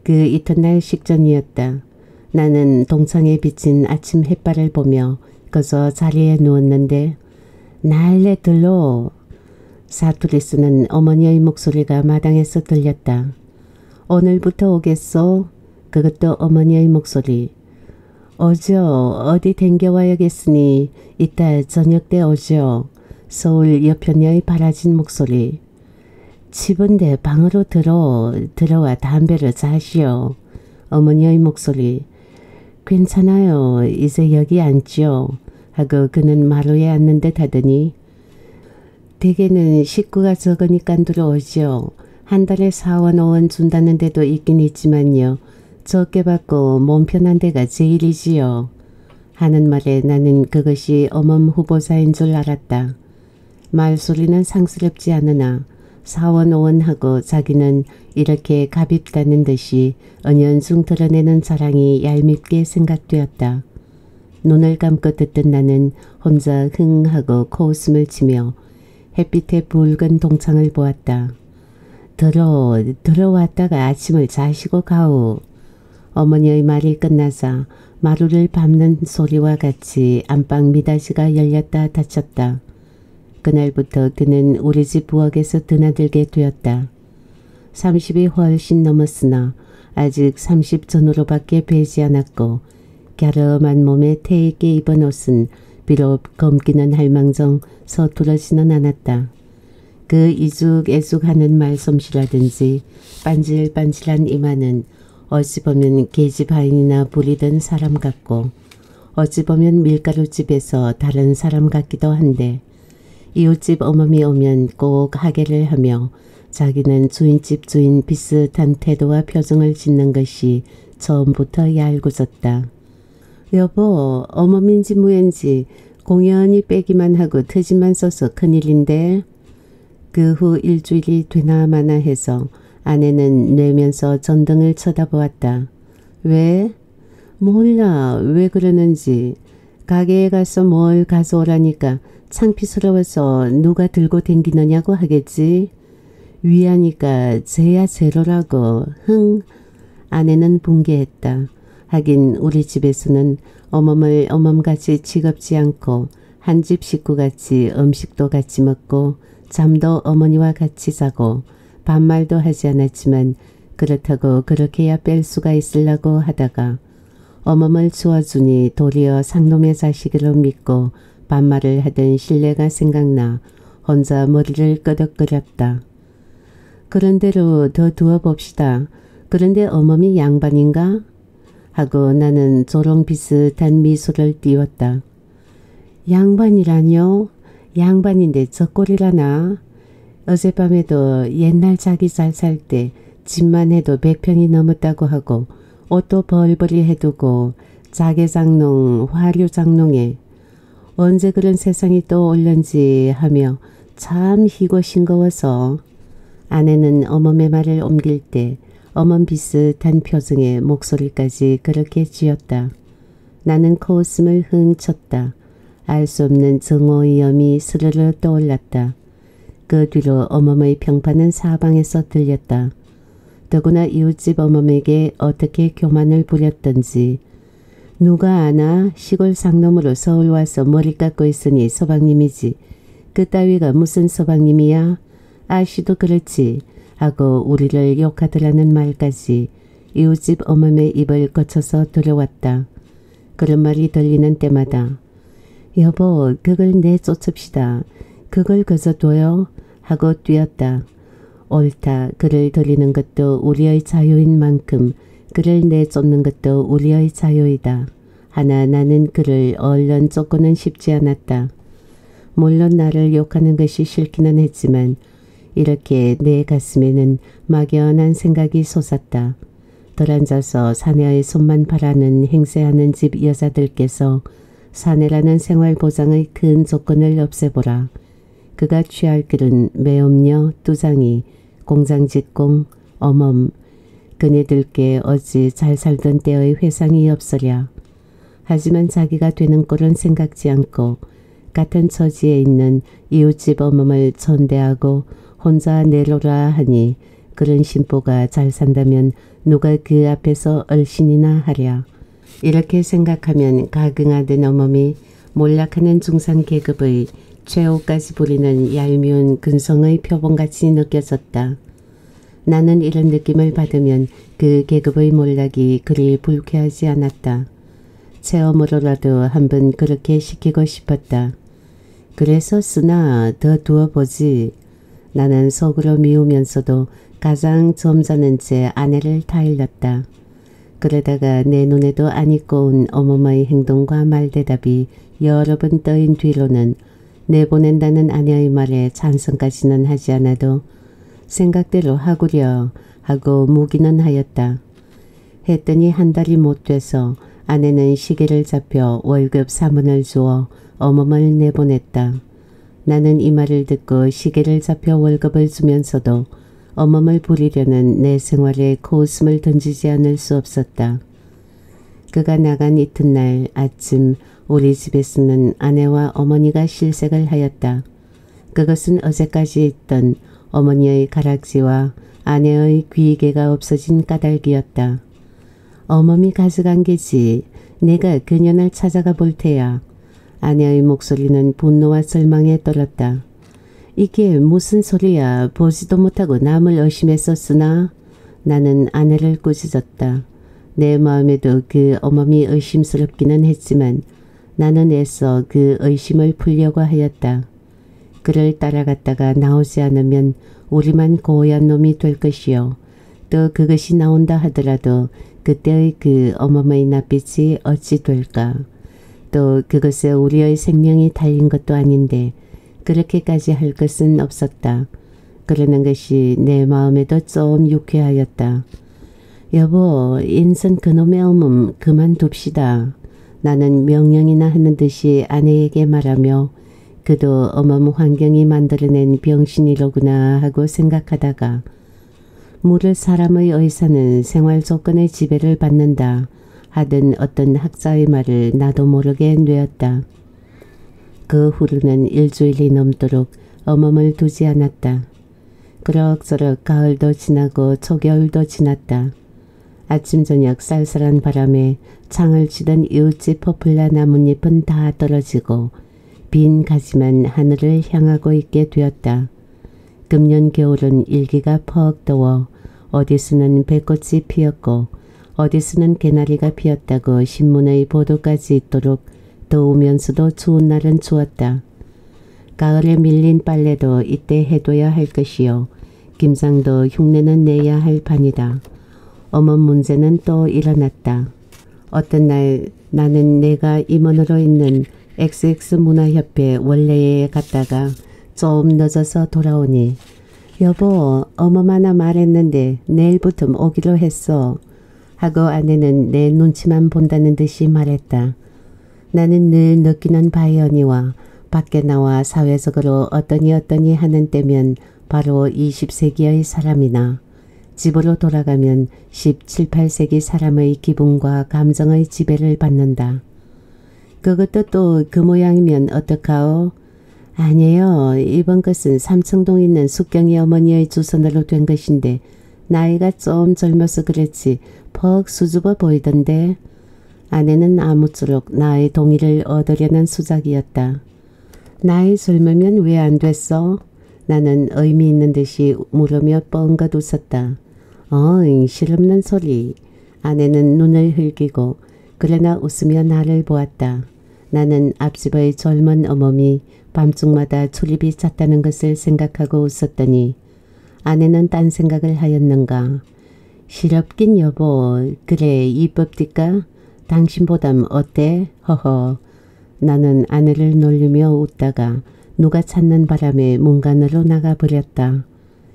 그 이튿날 식전이었다. 나는 동창에 비친 아침 햇발을 보며 거저 자리에 누웠는데 날래 들러 사투리 쓰는 어머니의 목소리가 마당에서 들렸다. 오늘부터 오겠소? 그것도 어머니의 목소리. 오죠. 어디 댕겨와야겠으니 이따 저녁 때 오죠. 서울 여편녀의 바라진 목소리. 집은데 방으로 들어와 담배를 자시오. 어머니의 목소리. 괜찮아요. 이제 여기 앉죠. 하고 그는 마루에 앉는 듯 하더니 대개는 식구가 적으니까 들어오죠. 한 달에 4원 5원 준다는 데도 있긴 있지만요. 적게 받고 몸 편한 데가 제일이지요. 하는 말에 나는 그것이 어멈 후보자인 줄 알았다. 말소리는 상스럽지 않으나 4원 5원 하고 자기는 이렇게 갑입다는 듯이 은연중 드러내는 자랑이 얄밉게 생각되었다. 눈을 감고 듣던 나는 혼자 흥 하고 코웃음을 치며 햇빛에 붉은 동창을 보았다. 들어왔다가 아침을 자시고 가오. 어머니의 말이 끝나자 마루를 밟는 소리와 같이 안방 미닫이가 열렸다 닫혔다. 그날부터 그는 우리 집 부엌에서 드나들게 되었다. 30이 훨씬 넘었으나 아직 30 전후로밖에 배지 않았고 갸름한 몸에 태있게 입은 옷은 비록 검기는 할망정 서투러지는 않았다. 그 이죽애죽하는 말솜씨라든지 반질반질한 이마는 어찌 보면 계집 하인이나 부리던 사람 같고 어찌 보면 밀가루집에서 다른 사람 같기도 한데 이웃집 어머니 오면 꼭 하계를 하며 자기는 주인집 주인 비슷한 태도와 표정을 짓는 것이 처음부터 얄궂었다. 여보, 어머니인지 무인지 공연히 빼기만 하고 트집만 써서 큰일인데. 그 후 일주일이 되나 마나 해서 아내는 뇌면서 전등을 쳐다보았다. 왜? 몰라. 왜 그러는지. 가게에 가서 뭘 가져오라니까 창피스러워서 누가 들고 댕기느냐고 하겠지. 위하니까 쟤야 제로라고. 흥. 아내는 붕괴했다. 하긴 우리 집에서는 어멈을 어멈같이 지겁지 않고 한 집 식구같이 음식도 같이 먹고 잠도 어머니와 같이 자고 반말도 하지 않았지만 그렇다고 그렇게야 뺄 수가 있으려고 하다가 어멈을 주어주니 도리어 상놈의 자식으로 믿고 반말을 하던 신뢰가 생각나 혼자 머리를 끄덕거렸다. 그런 대로 더 두어봅시다. 그런데 어멈이 양반인가? 하고 나는 조롱 비슷한 미소를 띄웠다. 양반이라뇨? 양반인데 저 꼴이라나? 어젯밤에도 옛날 자기 잘 살 때 집만 해도 100평이 넘었다고 하고 옷도 벌벌이 해두고 자개장농 화류장농에 언제 그런 세상이 또 올런지 하며 참 희고 싱거워서. 아내는 어멈의 말을 옮길 때 어멈 비슷한 표정에 목소리까지 그렇게 쥐었다. 나는 코웃음을 흥 쳤다. 알 수 없는 정오이염이 스르르 떠올랐다. 그 뒤로 어멈의 평판은 사방에서 들렸다. 더구나 이웃집 어멈에게 어떻게 교만을 부렸던지. 누가 아나? 시골 상놈으로 서울 와서 머리 깎고 있으니 서방님이지. 그 따위가 무슨 서방님이야? 아씨도 그렇지. 하고 우리를 욕하더라는 말까지 이웃집 어멈의 입을 거쳐서 들어왔다. 그런 말이 들리는 때마다 여보, 그걸 내쫓읍시다. 그걸 거저 둬요? 하고 뛰었다. 옳다. 그를 들이는 것도 우리의 자유인 만큼 그를 내쫓는 것도 우리의 자유이다. 하나 나는 그를 얼른 쫓고는 싶지 않았다. 물론 나를 욕하는 것이 싫기는 했지만 이렇게 내 가슴에는 막연한 생각이 솟았다. 들앉아서 사내의 손만 바라는 행세하는 집 여자들께서 사내라는 생활보장의 큰 조건을 없애보라. 그가 취할 길은 매음녀, 뚜장이, 공장직공, 어멈. 그네들께 어찌 잘 살던 때의 회상이 없으랴. 하지만 자기가 되는 꼴은 생각지 않고 같은 처지에 있는 이웃집 어멈을 천대하고 혼자 내로라 하니 그런 신보가 잘 산다면 누가 그 앞에서 얼씬이나 하랴. 이렇게 생각하면 가긍하던 어멈이 몰락하는 중산 계급의 최후까지 부리는 얄미운 근성의 표본같이 느껴졌다. 나는 이런 느낌을 받으면 그 계급의 몰락이 그리 불쾌하지 않았다. 체험으로라도 한번 그렇게 시키고 싶었다. 그래서 쓰나 더 두어보지. 나는 속으로 미우면서도 가장 점잖은 채 아내를 타일렀다. 그러다가 내 눈에도 안 익고 온 어머니의 행동과 말대답이 여러 번 떠인 뒤로는 내보낸다는 아내의 말에 찬성까지는 하지 않아도 생각대로 하구려 하고 묵이는 하였다. 했더니 한 달이 못 돼서 아내는 시계를 잡혀 월급 3원을 주어 어멈을 내보냈다. 나는 이 말을 듣고 시계를 잡혀 월급을 주면서도 어멈을 부리려는 내 생활에 코웃음을 던지지 않을 수 없었다. 그가 나간 이튿날 아침 우리 집에서는 아내와 어머니가 실색을 하였다. 그것은 어제까지 있던 어머니의 가락지와 아내의 귀개가 없어진 까닭이었다. 어멈이 가져간 게지. 내가 그년을 찾아가 볼 테야. 아내의 목소리는 분노와 절망에 떨었다. 이게 무슨 소리야. 보지도 못하고 남을 의심했었으나. 나는 아내를 꾸짖었다. 내 마음에도 그 어멈이 의심스럽기는 했지만 나는 애써 그 의심을 풀려고 하였다. 그를 따라갔다가 나오지 않으면 우리만 고얀 놈이 될 것이요. 또 그것이 나온다 하더라도 그때의 그 어멈의 낯빛이 어찌 될까. 또 그것에 우리의 생명이 달린 것도 아닌데 그렇게까지 할 것은 없었다. 그러는 것이 내 마음에도 좀 유쾌하였다. 여보, 인선 그놈의 어멈 그만둡시다. 나는 명령이나 하는 듯이 아내에게 말하며 그도 어멈 환경이 만들어낸 병신이로구나 하고 생각하다가 물을 사람의 의사는 생활 조건의 지배를 받는다 하던 어떤 학자의 말을 나도 모르게 뇌었다. 그 후로는 일주일이 넘도록 어멈을 두지 않았다. 그럭저럭 가을도 지나고 초겨울도 지났다. 아침 저녁 쌀쌀한 바람에 창을 치던 이웃집 포플라 나뭇잎은 다 떨어지고 빈 가지만 하늘을 향하고 있게 되었다. 금년 겨울은 일기가 퍽 더워 어디서는 배꽃이 피었고 어디서는 개나리가 피었다고 신문의 보도까지 있도록 더우면서도 추운 날은 추웠다. 가을에 밀린 빨래도 이때 해둬야 할 것이요. 김장도 흉내는 내야 할 판이다. 어멈 문제는 또 일어났다. 어떤 날 나는 내가 임원으로 있는 XX문화협회 원래에 갔다가 좀 늦어서 돌아오니 여보, 어멈 하나 말했는데 내일부터 오기로 했어. 하고 아내는 내 눈치만 본다는 듯이 말했다. 나는 늘 느끼는 바이오니와 밖에 나와 사회적으로 어떠니 하는 때면 바로 20세기의 사람이나 집으로 돌아가면 17, 18세기 사람의 기분과 감정의 지배를 받는다. 그것도 또 그 모양이면 어떡하오? 아니에요. 이번 것은 삼청동 있는 숙경이 어머니의 주선으로 된 것인데 나이가 좀 젊어서 그랬지 퍽 수줍어 보이던데. 아내는 아무쪼록 나의 동의를 얻으려는 수작이었다. 나이 젊으면 왜 안 됐어? 나는 의미 있는 듯이 물으며 뻥긋 웃었다. 어잉, 실없는 소리. 아내는 눈을 흘기고 그러나 웃으며 나를 보았다. 나는 앞집의 젊은 어멈이 밤중마다 출입이 잦다는 것을 생각하고 웃었더니 아내는 딴 생각을 하였는가. 실없긴 여보. 그래 이법디까? 당신보담 어때? 허허. 나는 아내를 놀리며 웃다가 누가 찾는 바람에 문간으로 나가버렸다.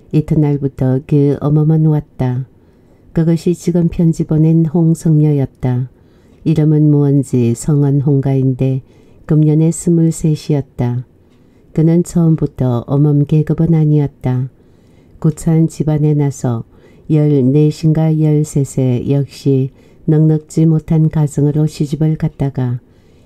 이튿날부터 그 어멈은 왔다. 그것이 지금 편지 보낸 홍성녀였다. 이름은 무언지 성은 홍가인데 금년에 23이었다. 그는 처음부터 어멈 계급은 아니었다. 구차한 집안에 나서 14인가 13세 역시 넉넉지 못한 가정으로 시집을 갔다가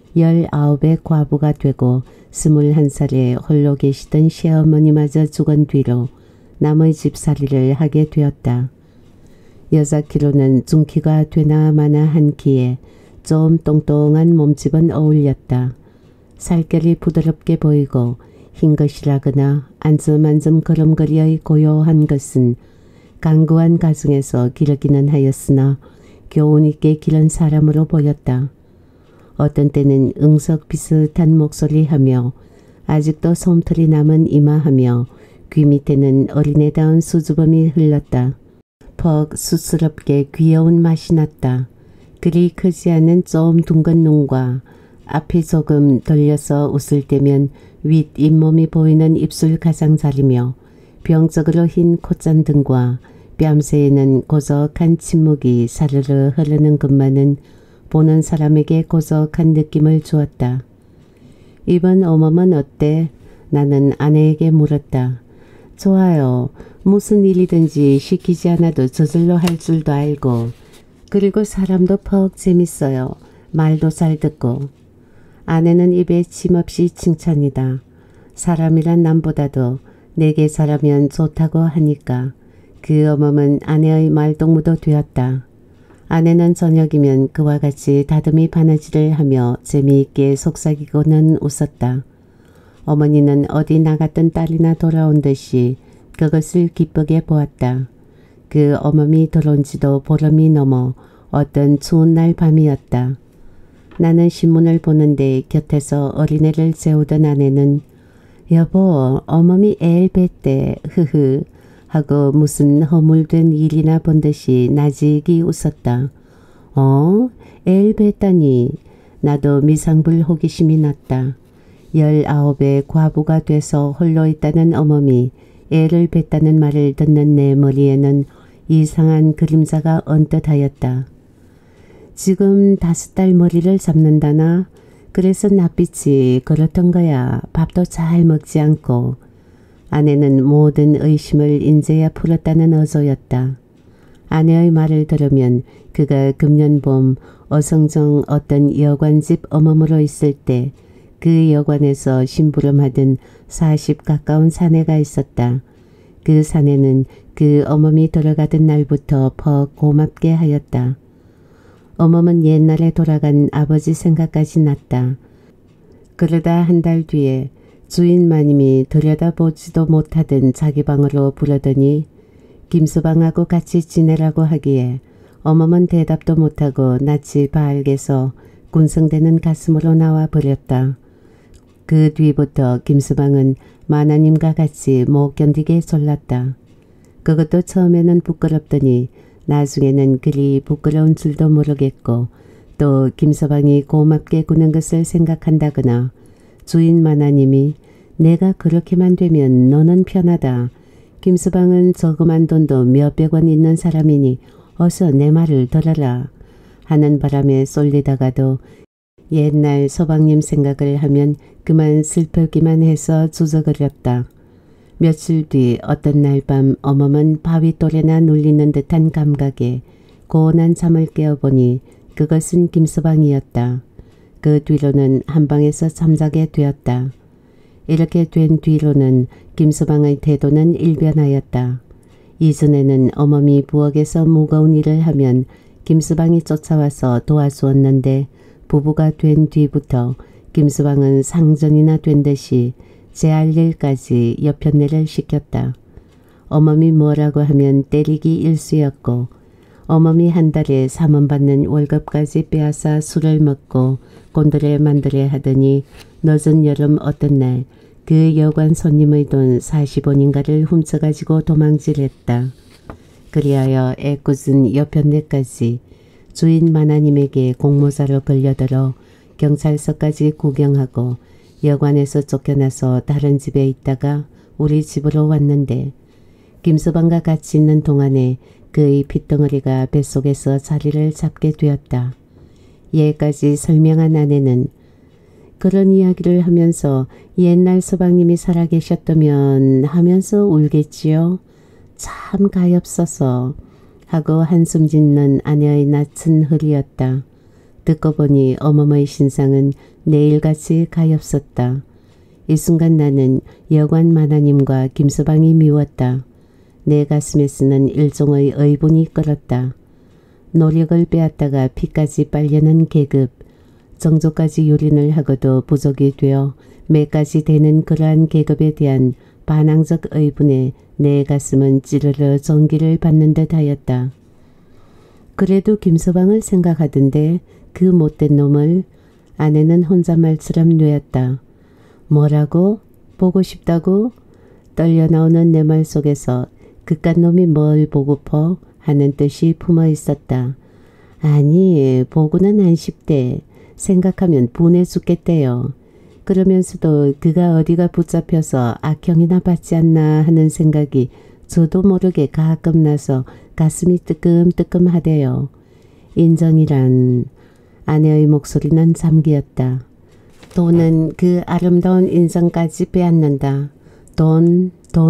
19의 과부가 되고 21살에 홀로 계시던 시어머니마저 죽은 뒤로 남의 집살이를 하게 되었다. 여자 키로는 중키가 되나 마나 한 키에 좀 똥똥한 몸집은 어울렸다. 살결이 부드럽게 보이고 흰 것이라거나 안쯤안쯤 걸음걸이의 고요한 것은 강구한 가정에서 기르기는 하였으나 교훈 있게 기른 사람으로 보였다. 어떤 때는 응석 비슷한 목소리하며 아직도 솜털이 남은 이마하며 귀 밑에는 어린애다운 수줍음이 흘렀다. 퍽 쑥스럽게 귀여운 맛이 났다. 그리 크지 않은 좀 둥근 눈과 앞이 조금 돌려서 웃을 때면 윗 잇몸이 보이는 입술 가장자리며 병적으로 흰 콧잔등과 뺨새에는 고적한 침묵이 사르르 흐르는 것만은 보는 사람에게 고적한 느낌을 주었다. 이번 어멈은 어때? 나는 아내에게 물었다. 좋아요. 무슨 일이든지 시키지 않아도 저절로 할 줄도 알고 그리고 사람도 퍽 재밌어요. 말도 잘 듣고. 아내는 입에 침 없이 칭찬이다. 사람이란 남보다도 내게 잘하면 좋다고 하니까 그 어멈은 아내의 말동무도 되었다. 아내는 저녁이면 그와 같이 다듬이 바느질을 하며 재미있게 속삭이고는 웃었다. 어머니는 어디 나갔던 딸이나 돌아온 듯이 그것을 기쁘게 보았다. 그 어멈이 들어온 지도 보름이 넘어 어떤 추운 날 밤이었다. 나는 신문을 보는데 곁에서 어린애를 재우던 아내는 여보 어멈이 애를 뱄대 흐흐 하고 무슨 허물된 일이나 본 듯이 나직이 웃었다. 애를 뱄다니. 나도 미상불 호기심이 났다. 19의 과부가 돼서 홀로 있다는 어멈이 애를 뱄다는 말을 듣는 내 머리에는 이상한 그림자가 언뜻하였다. 지금 5달 머리를 잡는다나? 그래서 낯빛이 그렇던 거야. 밥도 잘 먹지 않고. 아내는 모든 의심을 인제야 풀었다는 어조였다. 아내의 말을 들으면 그가 금년 봄 어성정 어떤 여관집 어멈으로 있을 때 그 여관에서 심부름하던 40 가까운 사내가 있었다. 그 사내는 그 어멈이 들어가던 날부터 퍽 고맙게 하였다. 어멈은 옛날에 돌아간 아버지 생각까지 났다. 그러다 한 달 뒤에 주인 마님이 들여다보지도 못하던 자기 방으로 부르더니 김서방하고 같이 지내라고 하기에 어멈은 대답도 못하고 낯이 바알게서 군성대는 가슴으로 나와 버렸다. 그 뒤부터 김서방은 마나님과 같이 못 견디게 졸랐다. 그것도 처음에는 부끄럽더니 나중에는 그리 부끄러운 줄도 모르겠고 또 김서방이 고맙게 구는 것을 생각한다거나 주인 마나님이 내가 그렇게만 되면 너는 편하다. 김서방은 저그만 돈도 몇백 원 있는 사람이니 어서 내 말을 들어라 하는 바람에 쏠리다가도 옛날 서방님 생각을 하면 그만 슬프기만 해서 주저거렸다. 며칠 뒤 어떤 날 밤 어멈은 바위돌에나 눌리는 듯한 감각에 고운한 잠을 깨어보니 그것은 김서방이었다. 그 뒤로는 한방에서 잠자게 되었다. 이렇게 된 뒤로는 김서방의 태도는 일변하였다. 이전에는 어멈이 부엌에서 무거운 일을 하면 김서방이 쫓아와서 도와주었는데 부부가 된 뒤부터 김서방은 상전이나 된 듯이 제 할 일까지 여편네를 시켰다. 어멈이 뭐라고 하면 때리기 일쑤였고 어멈이 한 달에 3원 받는 월급까지 빼앗아 술을 먹고 곤드레 만드레 하더니 늦은 여름 어떤 날 그 여관 손님의 돈 40원인가를 훔쳐가지고 도망질했다. 그리하여 애꿎은 여편네까지 주인 마나님에게 공모자로 걸려들어 경찰서까지 구경하고 여관에서 쫓겨나서 다른 집에 있다가 우리 집으로 왔는데 김서방과 같이 있는 동안에 그의 핏덩어리가 뱃속에서 자리를 잡게 되었다. 예까지 설명한 아내는 그런 이야기를 하면서 옛날 서방님이 살아계셨다면 하면서 울겠지요. 참 가엾어서 하고 한숨 짓는 아내의 낯은 흐리었다. 듣고 보니 어머머의 신상은 내일같이 가엾었다. 이 순간 나는 여관 마나님과 김서방이 미웠다. 내 가슴에 쓰는 일종의 의분이 끓었다. 노력을 빼앗다가 피까지 빨려는 계급, 정조까지 유린을 하고도 부족이 되어 매까지 되는 그러한 계급에 대한 반항적 의분에 내 가슴은 찌르르 전기를 받는 듯 하였다. 그래도 김서방을 생각하던데 그 못된 놈을 아내는 혼잣말처럼 뇌었다. 뭐라고? 보고 싶다고? 떨려 나오는 내 말 속에서 그깟 놈이 뭘 보고퍼 하는 뜻이 품어 있었다. 아니, 보고는 안 싶대. 생각하면 분해 죽겠대요. 그러면서도 그가 어디가 붙잡혀서 악형이나 받지 않나 하는 생각이 저도 모르게 가끔 나서 가슴이 뜨끔뜨끔하대요. 인정이란. 아내의 목소리는 잠기었다. 돈은 그 아름다운 인정까지 빼앗는다. 돈.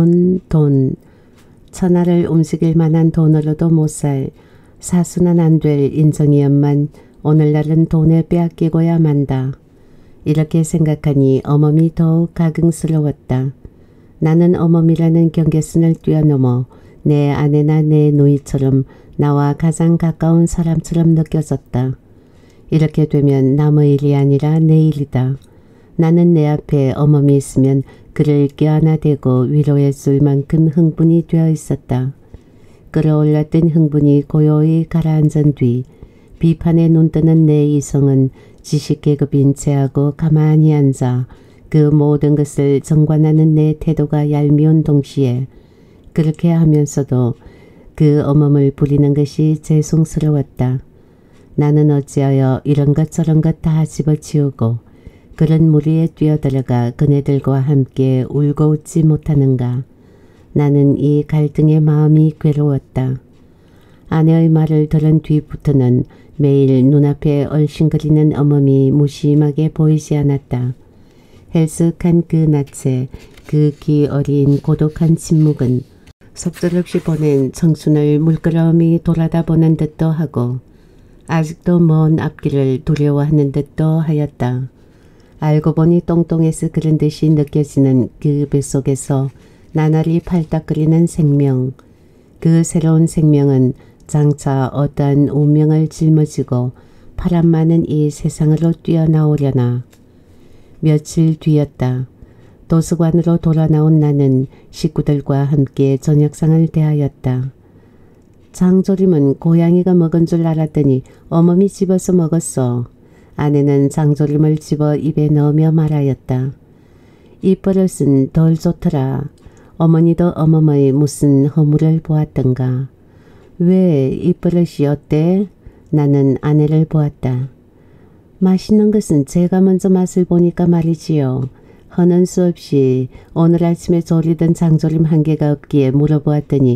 천하를 움직일 만한 돈으로도 못 살 사수는 안 될 인정이었만 오늘날은 돈에 빼앗기고야 만다. 이렇게 생각하니 어멈이 더욱 가긍스러웠다. 나는 어멈이라는 경계선을 뛰어넘어 내 아내나 내 누이처럼 나와 가장 가까운 사람처럼 느껴졌다. 이렇게 되면 남의 일이 아니라 내 일이다. 나는 내 앞에 어멈이 있으면 그를 껴안아 대고 위로해 줄 만큼 흥분이 되어 있었다. 끌어올랐던 흥분이 고요히 가라앉은 뒤 비판에 눈뜨는 내 이성은 지식계급인 채하고 가만히 앉아 그 모든 것을 정관하는 내 태도가 얄미운 동시에 그렇게 하면서도 그 어멈을 부리는 것이 죄송스러웠다. 나는 어찌하여 이런 것 저런 것 다 집어치우고 그런 무리에 뛰어들어가 그네들과 함께 울고 웃지 못하는가. 나는 이 갈등의 마음이 괴로웠다. 아내의 말을 들은 뒤부터는 매일 눈앞에 얼씬거리는 어멈이 무심하게 보이지 않았다. 헬쓱한 그 낯에 그 귀 어린 고독한 침묵은 속절없이 보낸 청춘을 물끄러미 돌아다보는 듯도 하고 아직도 먼 앞길을 두려워하는 듯도 하였다. 알고 보니 똥똥해서 그런 듯이 느껴지는 그 뱃속에서 나날이 팔딱거리는 생명. 그 새로운 생명은 장차 어떠한 운명을 짊어지고 바람 많은 이 세상으로 뛰어나오려나. 며칠 뒤였다. 도서관으로 돌아 나온 나는 식구들과 함께 저녁상을 대하였다. 장조림은 고양이가 먹은 줄 알았더니 어멈이 집어서 먹었어. 아내는 장조림을 집어 입에 넣으며 말하였다. 이 버릇은 덜 좋더라. 어머니도 어멈의 무슨 허물을 보았던가. 왜 이 버릇이 어때? 나는 아내를 보았다. 맛있는 것은 제가 먼저 맛을 보니까 말이지요. 허는 수 없이 오늘 아침에 조리던 장조림 한 개가 없기에 물어보았더니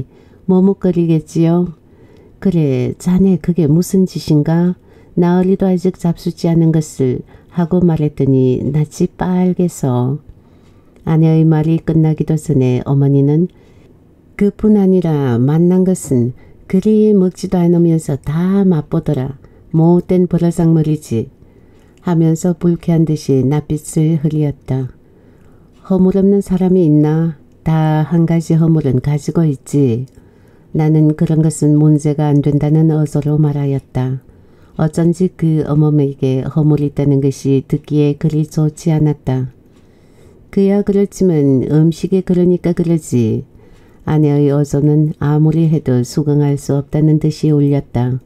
머뭇거리겠지요. 그래, 자네 그게 무슨 짓인가? 나으리도 아직 잡수지 않은 것을 하고 말했더니 낯이 빨개서. 아내의 말이 끝나기도 전에 어머니는 그뿐 아니라 만난 것은 그리 먹지도 않으면서 다 맛보더라. 못된 버러상머리지 하면서 불쾌한 듯이 낯빛을 흐리었다. 허물 없는 사람이 있나? 다 한 가지 허물은 가지고 있지. 나는 그런 것은 문제가 안 된다는 어조로 말하였다. 어쩐지 그 어머니에게 허물이 있다는 것이 듣기에 그리 좋지 않았다. 그야 그렇지만 음식이 그러니까 그러지. 아내의 어조는 아무리 해도 수긍할 수 없다는 듯이 울렸다.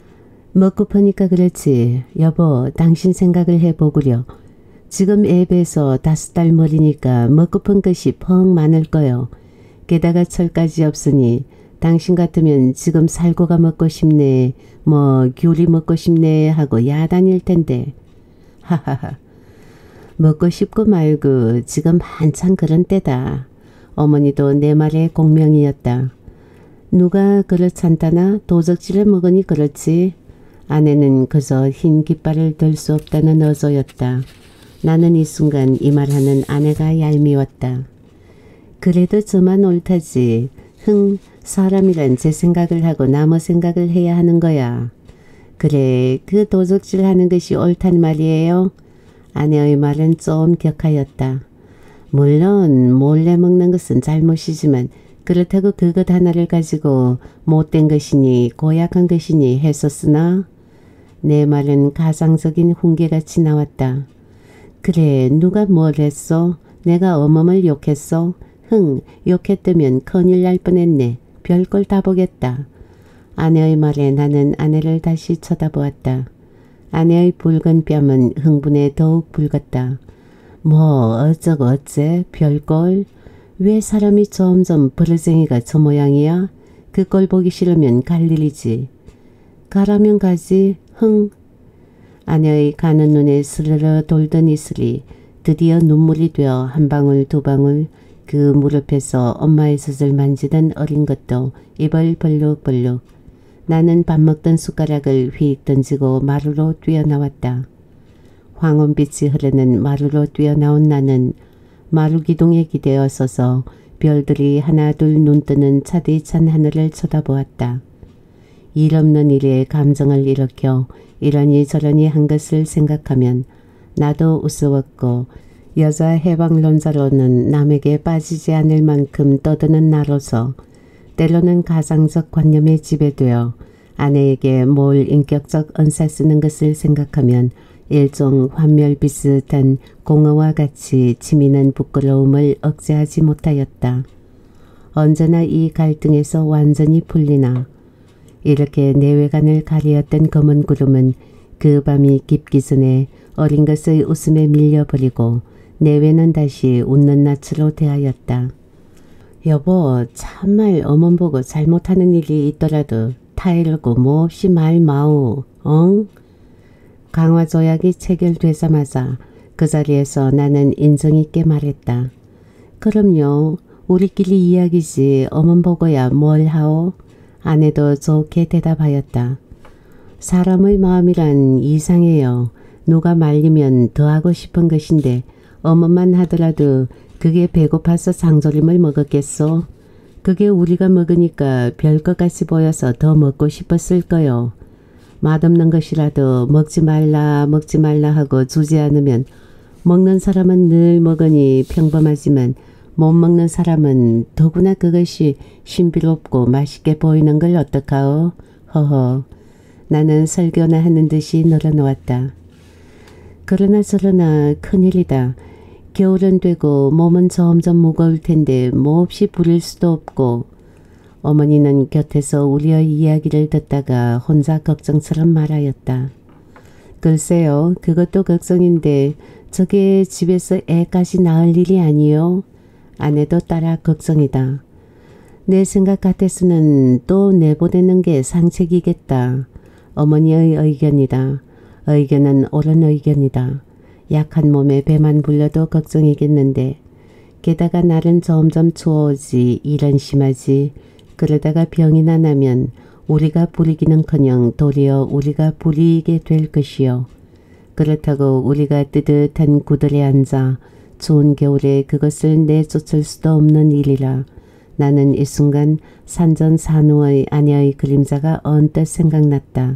먹고프니까 그렇지. 여보, 당신 생각을 해보구려. 지금 애배에서 5달 머리니까 먹고픈 것이 펑 많을 거요. 게다가 철까지 없으니 당신 같으면 지금 살고가 먹고 싶네, 뭐 귤이 먹고 싶네 하고 야단일 텐데. 하하하. 먹고 싶고 말고 지금 한창 그런 때다. 어머니도 내 말에 공명이었다. 누가 그렇잖다나 도적질을 먹으니 그렇지. 아내는 그저 흰 깃발을 들 수 없다는 어조였다. 나는 이 순간 이 말하는 아내가 얄미웠다. 그래도 저만 옳다지. 사람이란 제 생각을 하고 남의 생각을 해야 하는 거야. 그래, 그 도적질 하는 것이 옳단 말이에요. 아내의 말은 좀 격하였다. 물론 몰래 먹는 것은 잘못이지만 그렇다고 그것 하나를 가지고 못된 것이니 고약한 것이니 했었으나 내 말은 가상적인 훈계같이 나왔다. 그래 누가 뭘 했어? 내가 어멈을 욕했어? 흥 욕했다면 큰일 날 뻔했네. 별걸 다 보겠다. 아내의 말에 나는 아내를 다시 쳐다보았다. 아내의 붉은 뺨은 흥분에 더욱 붉었다. 뭐 어쩌고 어째 별걸? 왜 사람이 점점 버르쟁이가 저 모양이야? 그 꼴 보기 싫으면 갈 일이지. 가라면 가지. 흥. 아내의 가는 눈에 스르르 돌던 이슬이 드디어 눈물이 되어 한 방울 두 방울 그 무릎에서 엄마의 젖을 만지던 어린 것도 입을 벌룩벌룩. 나는 밥 먹던 숟가락을 휙 던지고 마루로 뛰어나왔다. 황혼빛이 흐르는 마루로 뛰어나온 나는 마루 기둥에 기대어 서서 별들이 하나 둘 눈뜨는 차디찬 하늘을 쳐다보았다. 일 없는 일에 감정을 일으켜 이러니 저러니 한 것을 생각하면 나도 우스웠고 여자 해방론자로는 남에게 빠지지 않을 만큼 떠드는 나로서 때로는 가상적 관념에 지배되어 아내에게 뭘 인격적 언사 쓰는 것을 생각하면 일종 환멸 비슷한 공허와 같이 치미는 부끄러움을 억제하지 못하였다. 언제나 이 갈등에서 완전히 풀리나. 이렇게 내외관을 가리었던 검은 구름은 그 밤이 깊기 전에 어린 것의 웃음에 밀려버리고 내외는 다시 웃는 낯으로 대하였다. 여보 참말 어멈 보고 잘못하는 일이 있더라도 타이르고 몹시 말 마우. 엉? 강화조약이 체결되자마자 그 자리에서 나는 인정있게 말했다. 그럼요. 우리끼리 이야기지 어멈 보고야 뭘 하오? 아내도 좋게 대답하였다. 사람의 마음이란 이상해요. 누가 말리면 더 하고 싶은 것인데 어멈만 하더라도 그게 배고파서 장조림을 먹었겠소? 그게 우리가 먹으니까 별것 같이 보여서 더 먹고 싶었을 거요. 맛없는 것이라도 먹지 말라 하고 주지 않으면 먹는 사람은 늘 먹으니 평범하지만 못 먹는 사람은 더구나 그것이 신비롭고 맛있게 보이는 걸 어떡하오? 허허. 나는 설교나 하는 듯이 늘어놓았다. 그러나 저러나 큰일이다. 겨울은 되고 몸은 점점 무거울 텐데 몹시 부릴 수도 없고. 어머니는 곁에서 우리의 이야기를 듣다가 혼자 걱정처럼 말하였다. 글쎄요. 그것도 걱정인데 저게 집에서 애까지 낳을 일이 아니요. 아내도 따라 걱정이다. 내 생각 같아서는 또 내보내는 게 상책이겠다. 어머니의 의견이다. 의견은 옳은 의견이다. 약한 몸에 배만 불려도 걱정이겠는데 게다가 날은 점점 추워오지 일은 심하지. 그러다가 병이나 나면 우리가 부리기는커녕 도리어 우리가 부리게 될 것이요. 그렇다고 우리가 뜨뜻한 구들에 앉아 추운 겨울에 그것을 내쫓을 수도 없는 일이라 나는 이 순간 산전산후의 아내의 그림자가 언뜻 생각났다.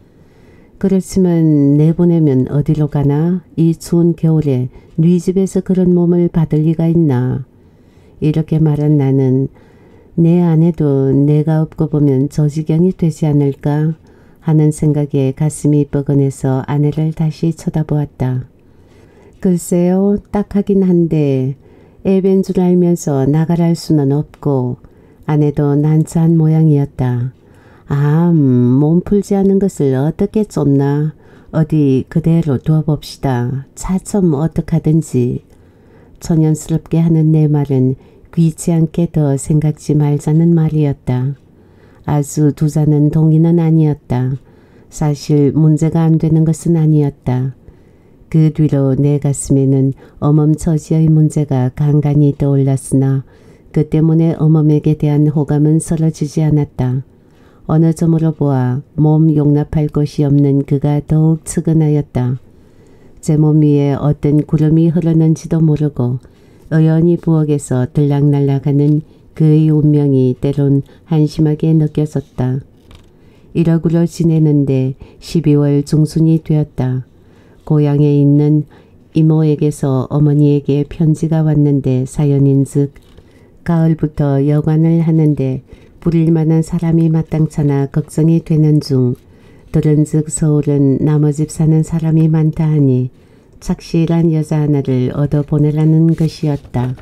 그렇지만 내보내면 어디로 가나? 이 추운 겨울에 네 집에서 그런 몸을 받을 리가 있나? 이렇게 말한 나는 내 아내도 내가 없고 보면 저 지경이 되지 않을까 하는 생각에 가슴이 뻐근해서 아내를 다시 쳐다보았다. 글쎄요. 딱하긴 한데 애벤 줄 알면서 나가랄 수는 없고. 아내도 난처한 모양이었다. 몸 풀지 않은 것을 어떻게 쫓나. 어디 그대로 두어봅시다. 차츰 어떡하든지. 천연스럽게 하는 내 말은 귀치 않게 더 생각지 말자는 말이었다. 아주 두자는 동의는 아니었다. 사실 문제가 안 되는 것은 아니었다. 그 뒤로 내 가슴에는 어멈 처지의 문제가 간간히 떠올랐으나 그 때문에 어멈에게 대한 호감은 사라지지 않았다. 어느 점으로 보아 몸 용납할 곳이 없는 그가 더욱 측은하였다. 제 몸 위에 어떤 구름이 흐르는지도 모르고 의연히 부엌에서 들락날락하는 그의 운명이 때론 한심하게 느껴졌다. 이러구려 지내는데 12월 중순이 되었다. 고향에 있는 이모에게서 어머니에게 편지가 왔는데 사연인즉 가을부터 여관을 하는데 부릴 만한 사람이 마땅찮아 걱정이 되는 중 들은즉 서울은 남의 집 사는 사람이 많다 하니 착실한 여자 하나를 얻어 보내라는 것이었다.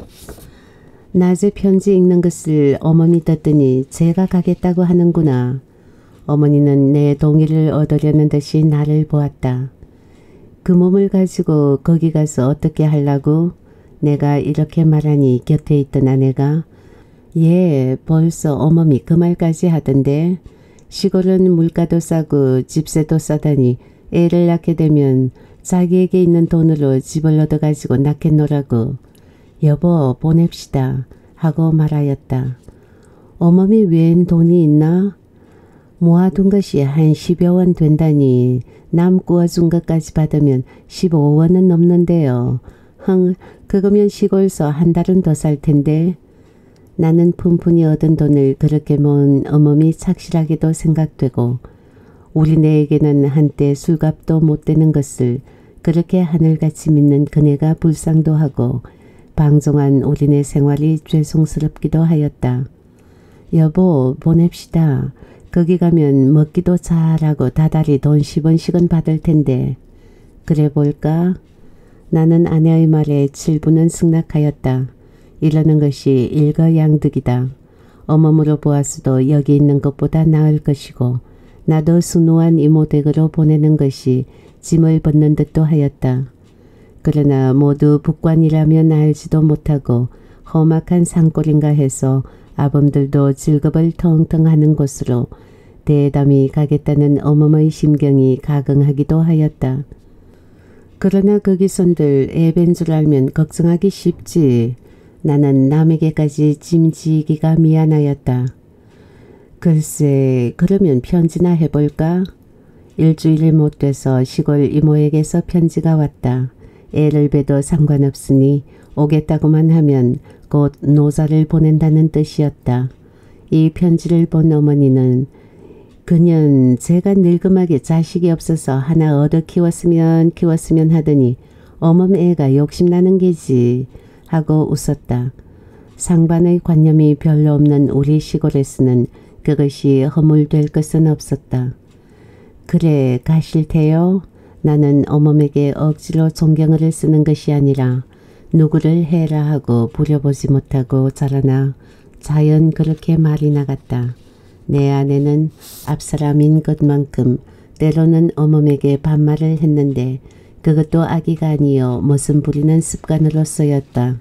낮에 편지 읽는 것을 어머니 듣더니 제가 가겠다고 하는구나. 어머니는 내 동의를 얻으려는 듯이 나를 보았다. 그 몸을 가지고 거기 가서 어떻게 하려고? 내가 이렇게 말하니 곁에 있던 아내가 예, 벌써 어머니 그 말까지 하던데 시골은 물가도 싸고 집세도 싸다니 애를 낳게 되면 자기에게 있는 돈으로 집을 얻어가지고 낳겠노라고. 여보 보냅시다 하고 말하였다. 어머니 웬 돈이 있나? 모아둔 것이 한 10여 원 된다니 남 구워준 것까지 받으면 15원은 넘는데요. 그거면 시골서 한 달은 더 살 텐데. 나는 푼푼히 얻은 돈을 그렇게 모은 어머니 착실하게도 생각되고 우리네에게는 한때 술값도 못 되는 것을 그렇게 하늘같이 믿는 그네가 불쌍도 하고 방종한 우리네 생활이 죄송스럽기도 하였다. 여보 보냅시다. 거기 가면 먹기도 잘하고 다달이 돈 10원씩은 받을 텐데. 그래 볼까? 나는 아내의 말에 7분은 승낙하였다. 이러는 것이 일거양득이다. 어멈으로 보았어도 여기 있는 것보다 나을 것이고 나도 순우한 이모댁으로 보내는 것이 짐을 벗는 듯도 하였다. 그러나 모두 북관이라면 알지도 못하고 험악한 산골인가 해서 아범들도 즐겁을 텅텅 하는 곳으로 대담히 가겠다는 어머의 심경이 가긍하기도 하였다. 그러나 거기선들 애벤 줄 알면 걱정하기 쉽지. 나는 남에게까지 짐지기가 미안하였다. 글쎄 그러면 편지나 해볼까? 일주일이 못 돼서 시골 이모에게서 편지가 왔다. 애를 봬도 상관없으니 오겠다고만 하면 곧 노사를 보낸다는 뜻이었다. 이 편지를 본 어머니는 그년 제가 늙음하게 자식이 없어서 하나 얻어 키웠으면 하더니 어멈 애가 욕심나는 게지 하고 웃었다. 상반의 관념이 별로 없는 우리 시골에서는 그것이 허물될 것은 없었다. 그래 가실 테요? 나는 어멈에게 억지로 존경을 쓰는 것이 아니라 누구를 해라 하고 부려보지 못하고 자라나 자연 그렇게 말이 나갔다. 내 아내는 앞사람인 것만큼 때로는 어멈에게 반말을 했는데 그것도 악의가 아니요 무슨 부리는 습관으로서였다.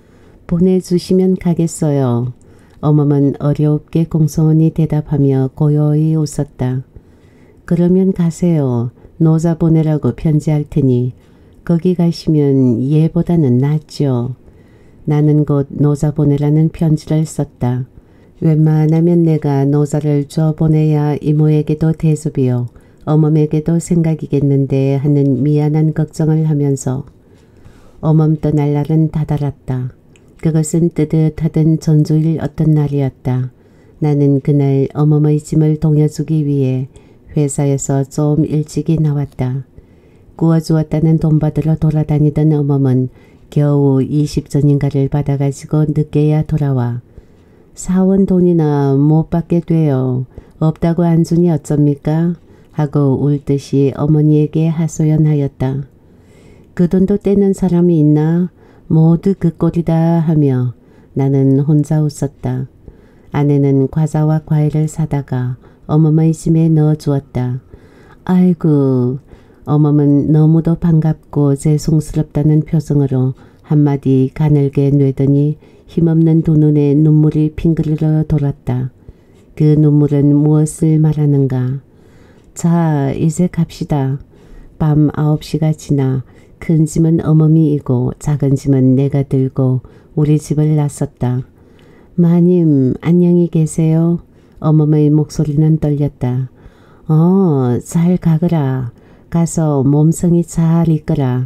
보내주시면 가겠어요. 어멈은 어렵게 공손히 대답하며 고요히 웃었다. 그러면 가세요. 노자 보내라고 편지할 테니 거기 가시면 얘보다는 낫죠. 나는 곧 노자 보내라는 편지를 썼다. 웬만하면 내가 노자를 줘 보내야 이모에게도 대접이요 어멈에게도 생각이겠는데 하는 미안한 걱정을 하면서 어멈 떠날 날은 다다랐다. 그것은 뜨뜻하던 전주일 어떤 날이었다. 나는 그날 어멈의 짐을 동여주기 위해 회사에서 좀 일찍이 나왔다. 구워주었다는 돈 받으러 돌아다니던 어멈은 겨우 20전인가를 받아가지고 늦게야 돌아와 사원 돈이나 못 받게 돼요. 없다고 안 주니 어쩝니까? 하고 울듯이 어머니에게 하소연하였다. 그 돈도 떼는 사람이 있나? 모두 그 꼴이다 하며 나는 혼자 웃었다. 아내는 과자와 과일을 사다가 어멈의 짐에 넣어주었다. 아이고, 어멈은 너무도 반갑고 죄송스럽다는 표정으로 한마디 가늘게 뇌더니 힘없는 두 눈에 눈물이 핑그르르 돌았다. 그 눈물은 무엇을 말하는가? 자, 이제 갑시다. 밤 9시가 지나 큰 짐은 어머니 이고 작은 짐은 내가 들고 우리 집을 나섰다. 마님 안녕히 계세요. 어머의 목소리는 떨렸다. 잘 가거라. 가서 몸성이 잘 있거라.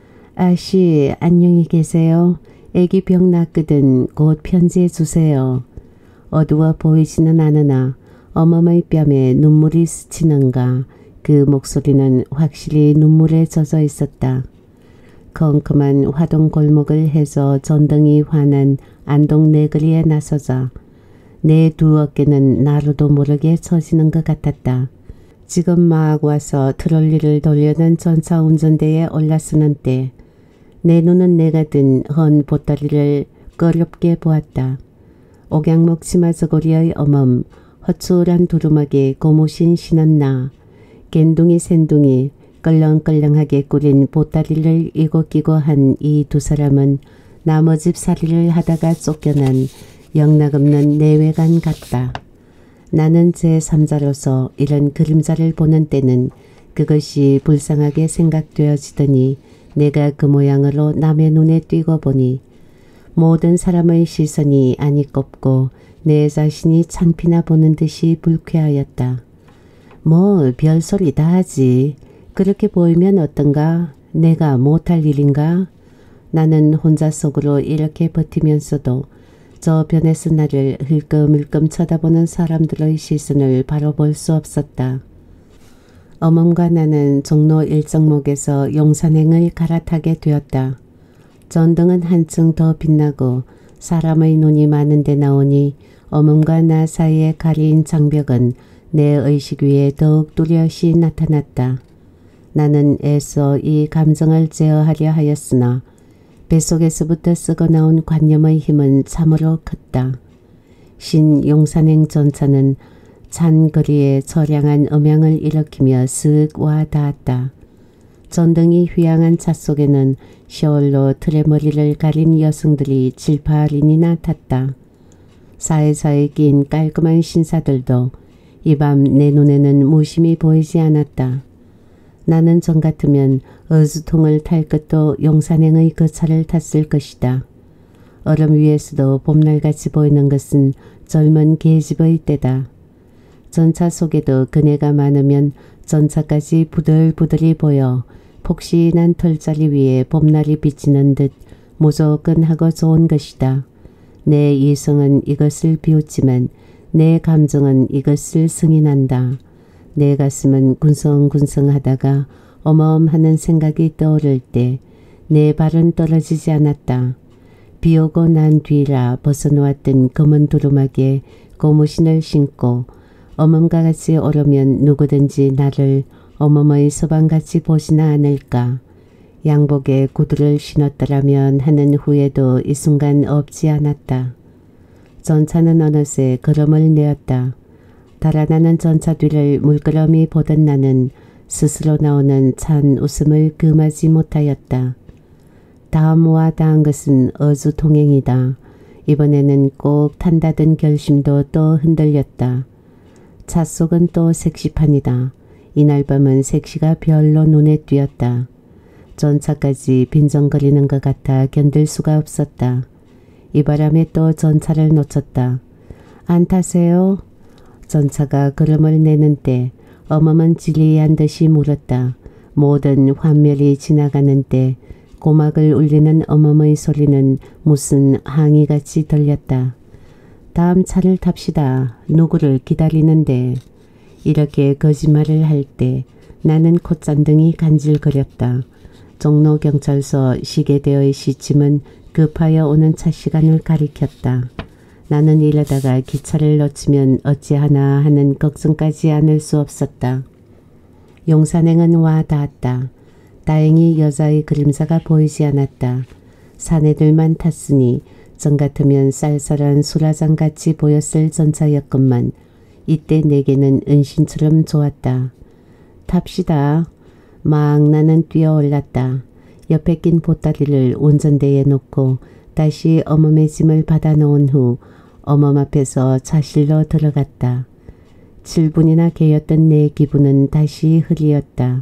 아씨 안녕히 계세요. 애기 병 낫거든 곧 편지해 주세요. 어두워 보이지는 않으나 어머의 뺨에 눈물이 스치는가 그 목소리는 확실히 눈물에 젖어 있었다. 시커먼 화동 골목을 해서 전등이 환한 안동 내거리에 나서자 내 두 어깨는 나로도 모르게 처지는 것 같았다. 지금 막 와서 트롤리를 돌려는 전차 운전대에 올라서는 때 내 눈은 내가 든 헌 보따리를 꺼렵게 보았다. 옥양목 치마저고리의 어멈, 허출한 두루마기 고무신 신은 나, 갠둥이 샌둥이 끌렁끌렁하게 꾸린 보따리를 이고 끼고 한 이 두 사람은 나머집 살이를 하다가 쫓겨난 영락없는 내외관 같다. 나는 제3자로서 이런 그림자를 보는 때는 그것이 불쌍하게 생각되어지더니 내가 그 모양으로 남의 눈에 띄고 보니 모든 사람의 시선이 아니 꼽고 내 자신이 창피나 보는 듯이 불쾌하였다. 뭐 별소리 다 하지. 그렇게 보이면 어떤가? 내가 못할 일인가? 나는 혼자 속으로 이렇게 버티면서도 저 변에서 나를 흘끔흘끔 쳐다보는 사람들의 시선을 바로 볼 수 없었다. 어멈과 나는 종로 일정목에서 용산행을 갈아타게 되었다. 전등은 한층 더 빛나고 사람의 눈이 많은 데 나오니 어멈과 나 사이에 가린 장벽은 내 의식 위에 더욱 뚜렷이 나타났다. 나는 애써 이 감정을 제어하려 하였으나 뱃속에서부터 썩어나온 관념의 힘은 참으로 컸다. 신용산행 전차는 찬 거리에 처량한 음향을 일으키며 쓱 와 닿았다. 전등이 휘황한 차 속에는 셔얼로 틀의 머리를 가린 여성들이 7, 8인이나 탔다. 사이사이 낀 깔끔한 신사들도 이 밤 내 눈에는 무심히 보이지 않았다. 나는 전 같으면 어수통을 탈 것도 용산행의 그 차를 탔을 것이다. 얼음 위에서도 봄날같이 보이는 것은 젊은 계집의 때다. 전차 속에도 그네가 많으면 전차까지 부들부들이 보여 폭신한 털자리 위에 봄날이 비치는 듯 무조건하고 좋은 것이다. 내 이성은 이것을 비웃지만 내 감정은 이것을 승인한다. 내 가슴은 군성군성하다가 어마어마하는 생각이 떠오를 때 내 발은 떨어지지 않았다. 비오고 난 뒤라 벗어놓았던 검은 두루마기에 고무신을 신고 어멈과 같이 오르면 누구든지 나를 어멈의 서방같이 보지나 않을까. 양복에 구두를 신었더라면 하는 후회도 이 순간 없지 않았다. 전차는 어느새 걸음을 내었다. 달아나는 전차 뒤를 물끄러미 보던 나는 스스로 나오는 찬 웃음을 금하지 못하였다. 다음 와 다한 것은 어수통행이다. 이번에는 꼭 탄다던 결심도 또 흔들렸다. 차 속은 또 색시판이다. 이날 밤은 색시가 별로 눈에 띄었다. 전차까지 빈정거리는 것 같아 견딜 수가 없었다. 이 바람에 또 전차를 놓쳤다. 안 타세요? 전차가 걸음을 내는 때 어멈은 질리한 듯이 물었다. 모든 환멸이 지나가는 때 고막을 울리는 어멈의 소리는 무슨 항의같이 들렸다. 다음 차를 탑시다. 누구를 기다리는데. 이렇게 거짓말을 할 때 나는 콧잔등이 간질거렸다. 종로경찰서 시계대의 시침은 급하여 오는 차 시간을 가리켰다. 나는 이러다가 기차를 놓치면 어찌하나 하는 걱정까지 않을 수 없었다. 용산행은 와 닿았다. 다행히 여자의 그림자가 보이지 않았다. 사내들만 탔으니 전 같으면 쌀쌀한 수라장같이 보였을 전차였건만 이때 내게는 은신처럼 좋았다. 탑시다. 막 나는 뛰어올랐다. 옆에 낀 보따리를 운전대에 놓고 다시 어멈의 짐을 받아놓은 후 어멈 앞에서 차실로 들어갔다. 7분이나 개였던 내 기분은 다시 흐리었다.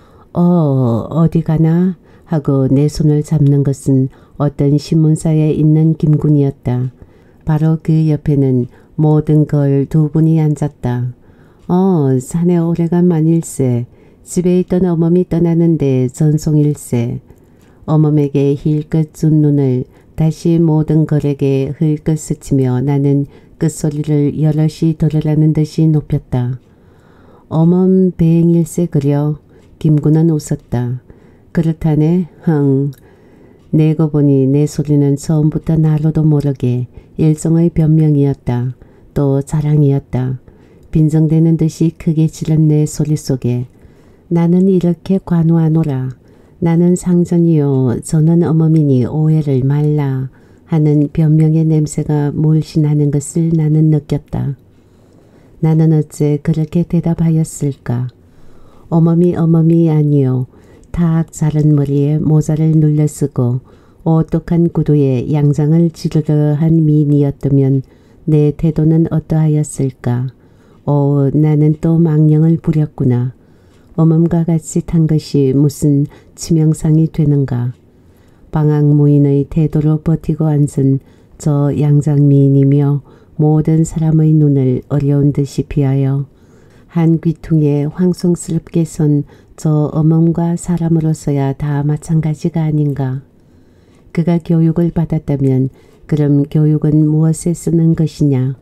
어디 가나? 하고 내 손을 잡는 것은 어떤 신문사에 있는 김군이었다. 바로 그 옆에는 모든 걸 두 분이 앉았다. 사내 오래간만일세. 집에 있던 어멈이 떠나는데 전송일세. 어멈에게 힐끗 준 눈을 다시 모든 걸에게 흘끗 스치며 나는 끝소리를 여럿이 들으라는 듯이 높였다. 어멈 배행일세 그려. 김군은 웃었다. 그렇다네. 흥. 내고 보니 내 소리는 처음부터 나로도 모르게 일종의 변명이었다. 또 자랑이었다. 빈정대는 듯이 크게 지른 내 소리 속에 나는 이렇게 관우하노라. 나는 상전이요. 저는 어머니니 오해를 말라. 하는 변명의 냄새가 몰신하는 것을 나는 느꼈다. 나는 어째 그렇게 대답하였을까. 어머니 아니요. 탁 자른 머리에 모자를 눌러 쓰고 오똑한 구두에 양장을 지르르 한 미인이었다면 내 태도는 어떠하였을까. 나는 또 망령을 부렸구나. 어멈과 같이 탄 것이 무슨 치명상이 되는가. 방학무인의 태도로 버티고 앉은 저 양장미인이며 모든 사람의 눈을 어려운 듯이 피하여 한 귀퉁이에 황송스럽게 선 저 어멈과 사람으로서야 다 마찬가지가 아닌가. 그가 교육을 받았다면 그럼 교육은 무엇에 쓰는 것이냐.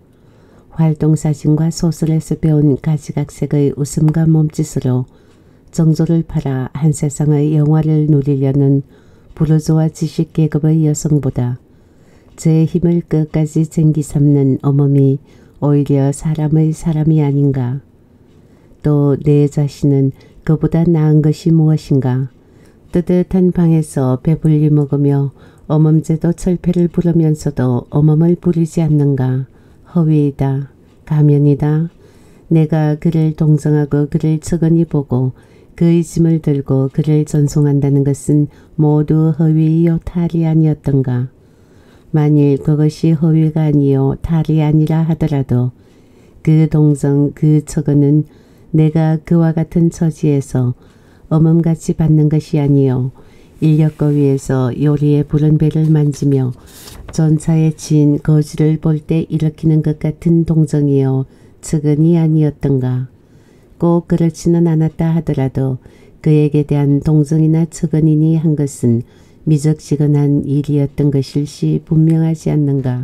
활동사진과 소설에서 배운 가지각색의 웃음과 몸짓으로 정조를 팔아 한 세상의 영화를 누리려는 부르주아 지식계급의 여성보다 제 힘을 끝까지 쟁기 삼는 어멈이 오히려 사람이 아닌가. 또 내 자신은 그보다 나은 것이 무엇인가. 뜨뜻한 방에서 배불리 먹으며 어멈제도 철폐를 부르면서도 어멈을 부리지 않는가. 허위이다. 가면이다. 내가 그를 동정하고 그를 측은히 보고 그의 짐을 들고 그를 전송한다는 것은 모두 허위이요 탈이 아니었던가. 만일 그것이 허위가 아니요 탈이 아니라 하더라도 그 동정 그 척은 내가 그와 같은 처지에서 어멈같이 받는 것이 아니요 인력거 위에서 요리에 부른 배를 만지며 전차에 친 거지를 볼 때 일으키는 것 같은 동정이요 측은이 아니었던가. 꼭 그렇지는 않았다 하더라도 그에게 대한 동정이나 측은이니 한 것은 미적지근한 일이었던 것일시 분명하지 않는가.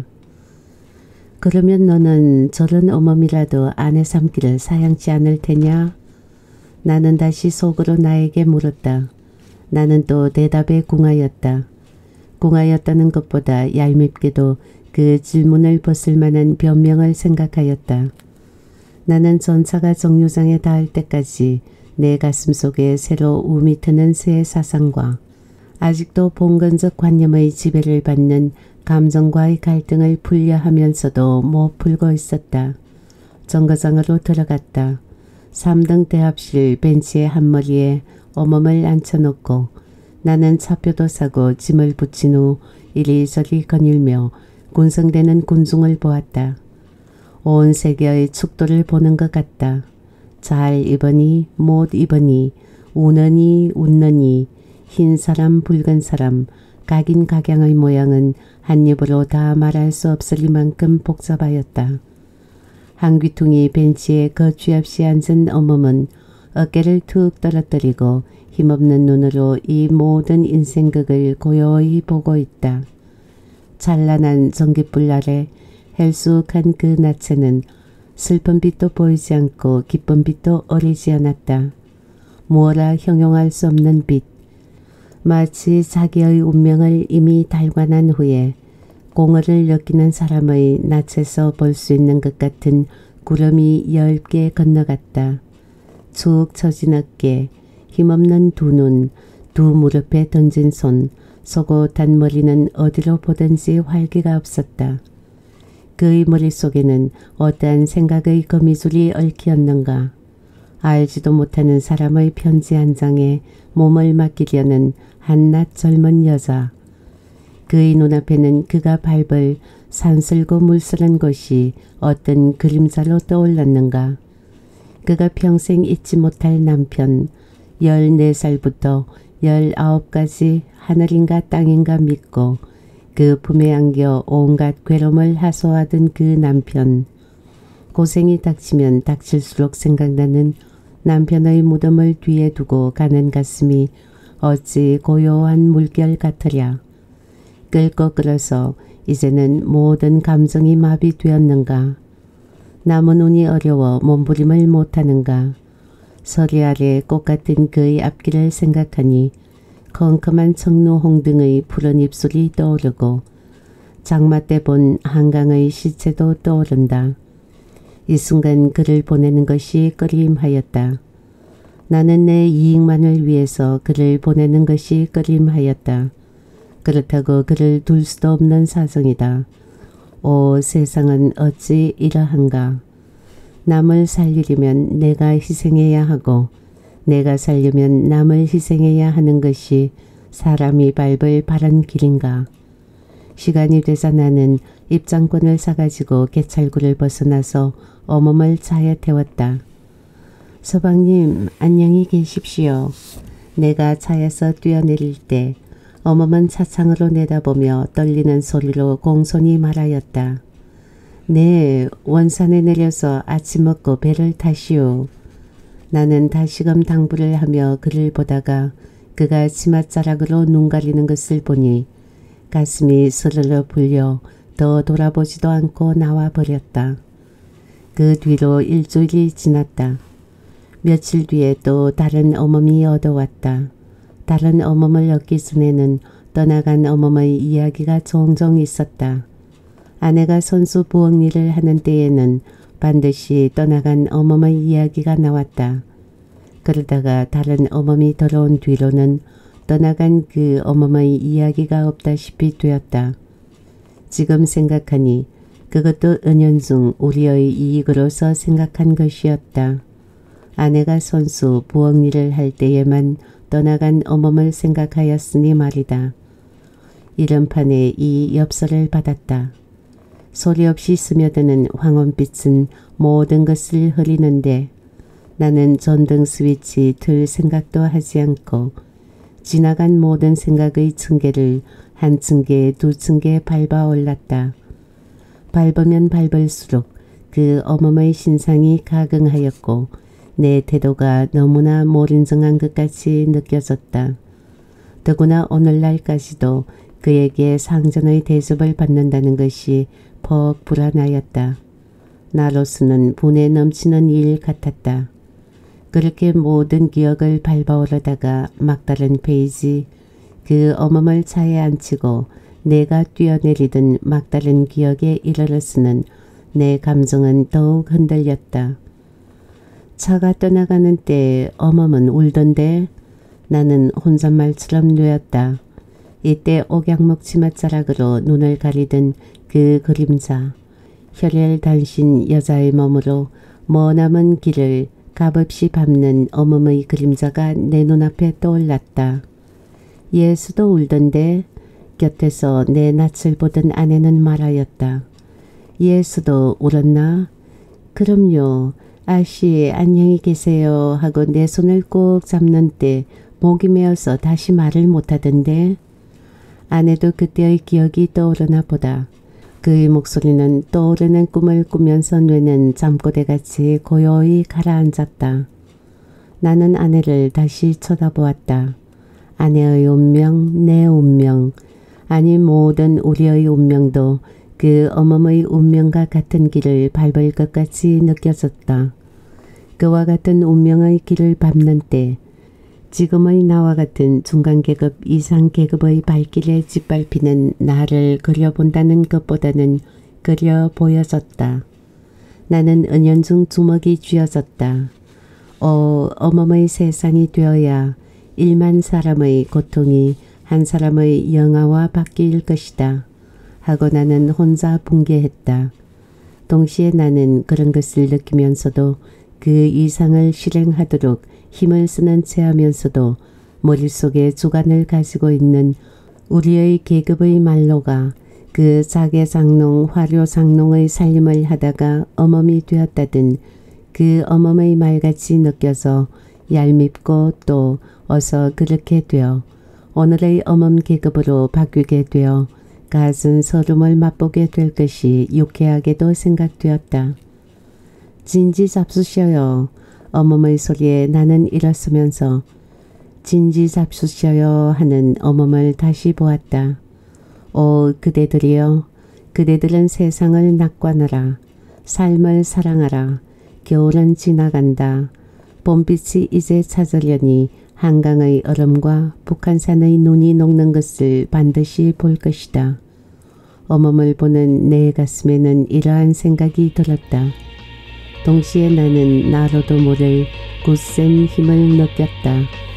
그러면 너는 저런 어멈이라도 아내 삼기를 사양치 않을 테냐? 나는 다시 속으로 나에게 물었다. 나는 또 대답에 궁하였다. 궁하였다는 것보다 얄밉게도 그 질문을 벗을 만한 변명을 생각하였다. 나는 전차가 정류장에 닿을 때까지 내 가슴 속에 새로 움이 트는 새 사상과 아직도 봉건적 관념의 지배를 받는 감정과의 갈등을 풀려 하면서도 못 풀고 있었다. 정거장으로 들어갔다. 3등 대합실 벤치의 한머리에 어멈을 앉혀놓고 나는 차표도 사고 짐을 붙인 후 이리저리 거닐며 군성대는 군중을 보았다. 온 세계의 축도를 보는 것 같다. 잘 입으니 못 입으니 우느니 웃느니 흰 사람 붉은 사람 각인각양의 모양은 한 입으로 다 말할 수 없을리만큼 복잡하였다. 한 귀퉁이 벤치에 거취없이 앉은 어멈은 어깨를 툭 떨어뜨리고 힘없는 눈으로 이 모든 인생극을 고요히 보고 있다. 찬란한 전깃불 아래 헬쑥한 그 나체는 슬픈 빛도 보이지 않고 기쁜 빛도 어리지 않았다. 무어라 형용할 수 없는 빛. 마치 자기의 운명을 이미 달관한 후에 공허를 느끼는 사람의 낯에서 볼 수 있는 것 같은 구름이 엷게 건너갔다. 축 처진 어깨, 힘없는 두 눈, 두 무릎에 던진 손, 속옷한 머리는 어디로 보든지 활기가 없었다. 그의 머릿속에는 어떠한 생각의 거미줄이 얽히었는가. 알지도 못하는 사람의 편지 한 장에 몸을 맡기려는 한낱 젊은 여자. 그의 눈앞에는 그가 밟을 산슬고 물스런 곳이 어떤 그림자로 떠올랐는가. 그가 평생 잊지 못할 남편, 14살부터 19까지 하늘인가 땅인가 믿고 그 품에 안겨 온갖 괴로움을 하소하던 그 남편. 고생이 닥치면 닥칠수록 생각나는 남편의 무덤을 뒤에 두고 가는 가슴이 어찌 고요한 물결 같으랴. 끓고 끓어서 이제는 모든 감정이 마비되었는가. 남은 운이 어려워 몸부림을 못하는가. 서리 아래 꽃 같은 그의 앞길을 생각하니 컴컴한 청루홍 등의 푸른 입술이 떠오르고 장마 때 본 한강의 시체도 떠오른다. 이 순간 그를 보내는 것이 꺼림하였다. 나는 내 이익만을 위해서 그를 보내는 것이 꺼림하였다. 그렇다고 그를 둘 수도 없는 사정이다. 오, 세상은 어찌 이러한가. 남을 살리려면 내가 희생해야 하고 내가 살려면 남을 희생해야 하는 것이 사람이 밟을 바른 길인가. 시간이 되자 나는 입장권을 사가지고 개찰구를 벗어나서 어멈을 차에 태웠다. 서방님, 안녕히 계십시오. 내가 차에서 뛰어내릴 때 어멈은 차창으로 내다보며 떨리는 소리로 공손히 말하였다. 네, 원산에 내려서 아침 먹고 배를 타시오. 나는 다시금 당부를 하며 그를 보다가 그가 치맛자락으로 눈 가리는 것을 보니 가슴이 스르르 불려 더 돌아보지도 않고 나와 버렸다. 그 뒤로 일주일이 지났다. 며칠 뒤에 또 다른 어멈이 얻어왔다. 다른 어멈을 얻기 전에는 떠나간 어멈의 이야기가 종종 있었다. 아내가 선수 부엌 일을 하는 때에는 반드시 떠나간 어멈의 이야기가 나왔다. 그러다가 다른 어멈이 들어온 뒤로는 떠나간 그 어멈의 이야기가 없다시피 되었다. 지금 생각하니 그것도 은연중 우리의 이익으로서 생각한 것이었다. 아내가 선수 부엌 일을 할 때에만 떠나간 어멈을 생각하였으니 말이다. 이른판에 이 엽서를 받았다. 소리 없이 스며드는 황혼빛은 모든 것을 흐리는데 나는 전등 스위치 틀 생각도 하지 않고 지나간 모든 생각의 층계를 한 층계 두 층계 밟아 올랐다. 밟으면 밟을수록 그 어멈의 신상이 가긍하였고 내 태도가 너무나 모른정한 것 같이 느껴졌다. 더구나 오늘날까지도 그에게 상전의 대접을 받는다는 것이 퍽 불안하였다. 나로서는 분에 넘치는 일 같았다. 그렇게 모든 기억을 밟아오르다가 막다른 페이지, 그 어멈을 차에 앉히고 내가 뛰어내리던 막다른 기억에 이르렀으는 내 감정은 더욱 흔들렸다. 차가 떠나가는 때 어멈은 울던데 나는 혼잣말처럼 뉘었다. 이때 옥양목 치맛자락으로 눈을 가리던 그 그림자, 혈혈 단신 여자의 몸으로 머나먼 길을 값없이 밟는 어멈의 그림자가 내 눈앞에 떠올랐다. 예수도 울던데 곁에서 내 낯을 보던 아내는 말하였다. 예수도 울었나? 그럼요. 아씨 안녕히 계세요 하고 내 손을 꼭 잡는 때 목이 메어서 다시 말을 못하던데. 아내도 그때의 기억이 떠오르나 보다. 그의 목소리는 떠오르는 꿈을 꾸면서 뇌는 잠꼬대같이 고요히 가라앉았다. 나는 아내를 다시 쳐다보았다. 아내의 운명, 내 운명, 아니 모든 우리의 운명도 그 어멈의 운명과 같은 길을 밟을 것 같이 느껴졌다. 그와 같은 운명의 길을 밟는 때 지금의 나와 같은 중간계급 이상계급의 발길에 짓밟히는 나를 그려본다는 것보다는 그려 보여졌다. 나는 은연중 주먹이 쥐어졌다. 어멈의 세상이 되어야 1만 사람의 고통이 한 사람의 영화와 바뀔 것이다. 하고 나는 혼자 붕괴했다. 동시에 나는 그런 것을 느끼면서도 그 이상을 실행하도록 힘을 쓰는 채 하면서도 머릿속에 주관을 가지고 있는 우리의 계급의 말로가 그 자개장농 화료장농의 살림을 하다가 어멈이 되었다든 그 어멈의 말같이 느껴져 얄밉고 또 어서 그렇게 되어 오늘의 어멈 계급으로 바뀌게 되어 갖은 서름을 맛보게 될 것이 유쾌하게도 생각되었다. 진지 잡수셔요. 어멈의 소리에 나는 일어서면서 진지 잡수셔요 하는 어멈을 다시 보았다. 오 그대들이여, 그대들은 세상을 낙관하라. 삶을 사랑하라. 겨울은 지나간다. 봄빛이 이제 찾으려니 한강의 얼음과 북한산의 눈이 녹는 것을 반드시 볼 것이다. 어멈을 보는 내 가슴에는 이러한 생각이 들었다. 동시에 나는 나로도 모를 굳센 힘을 느꼈다.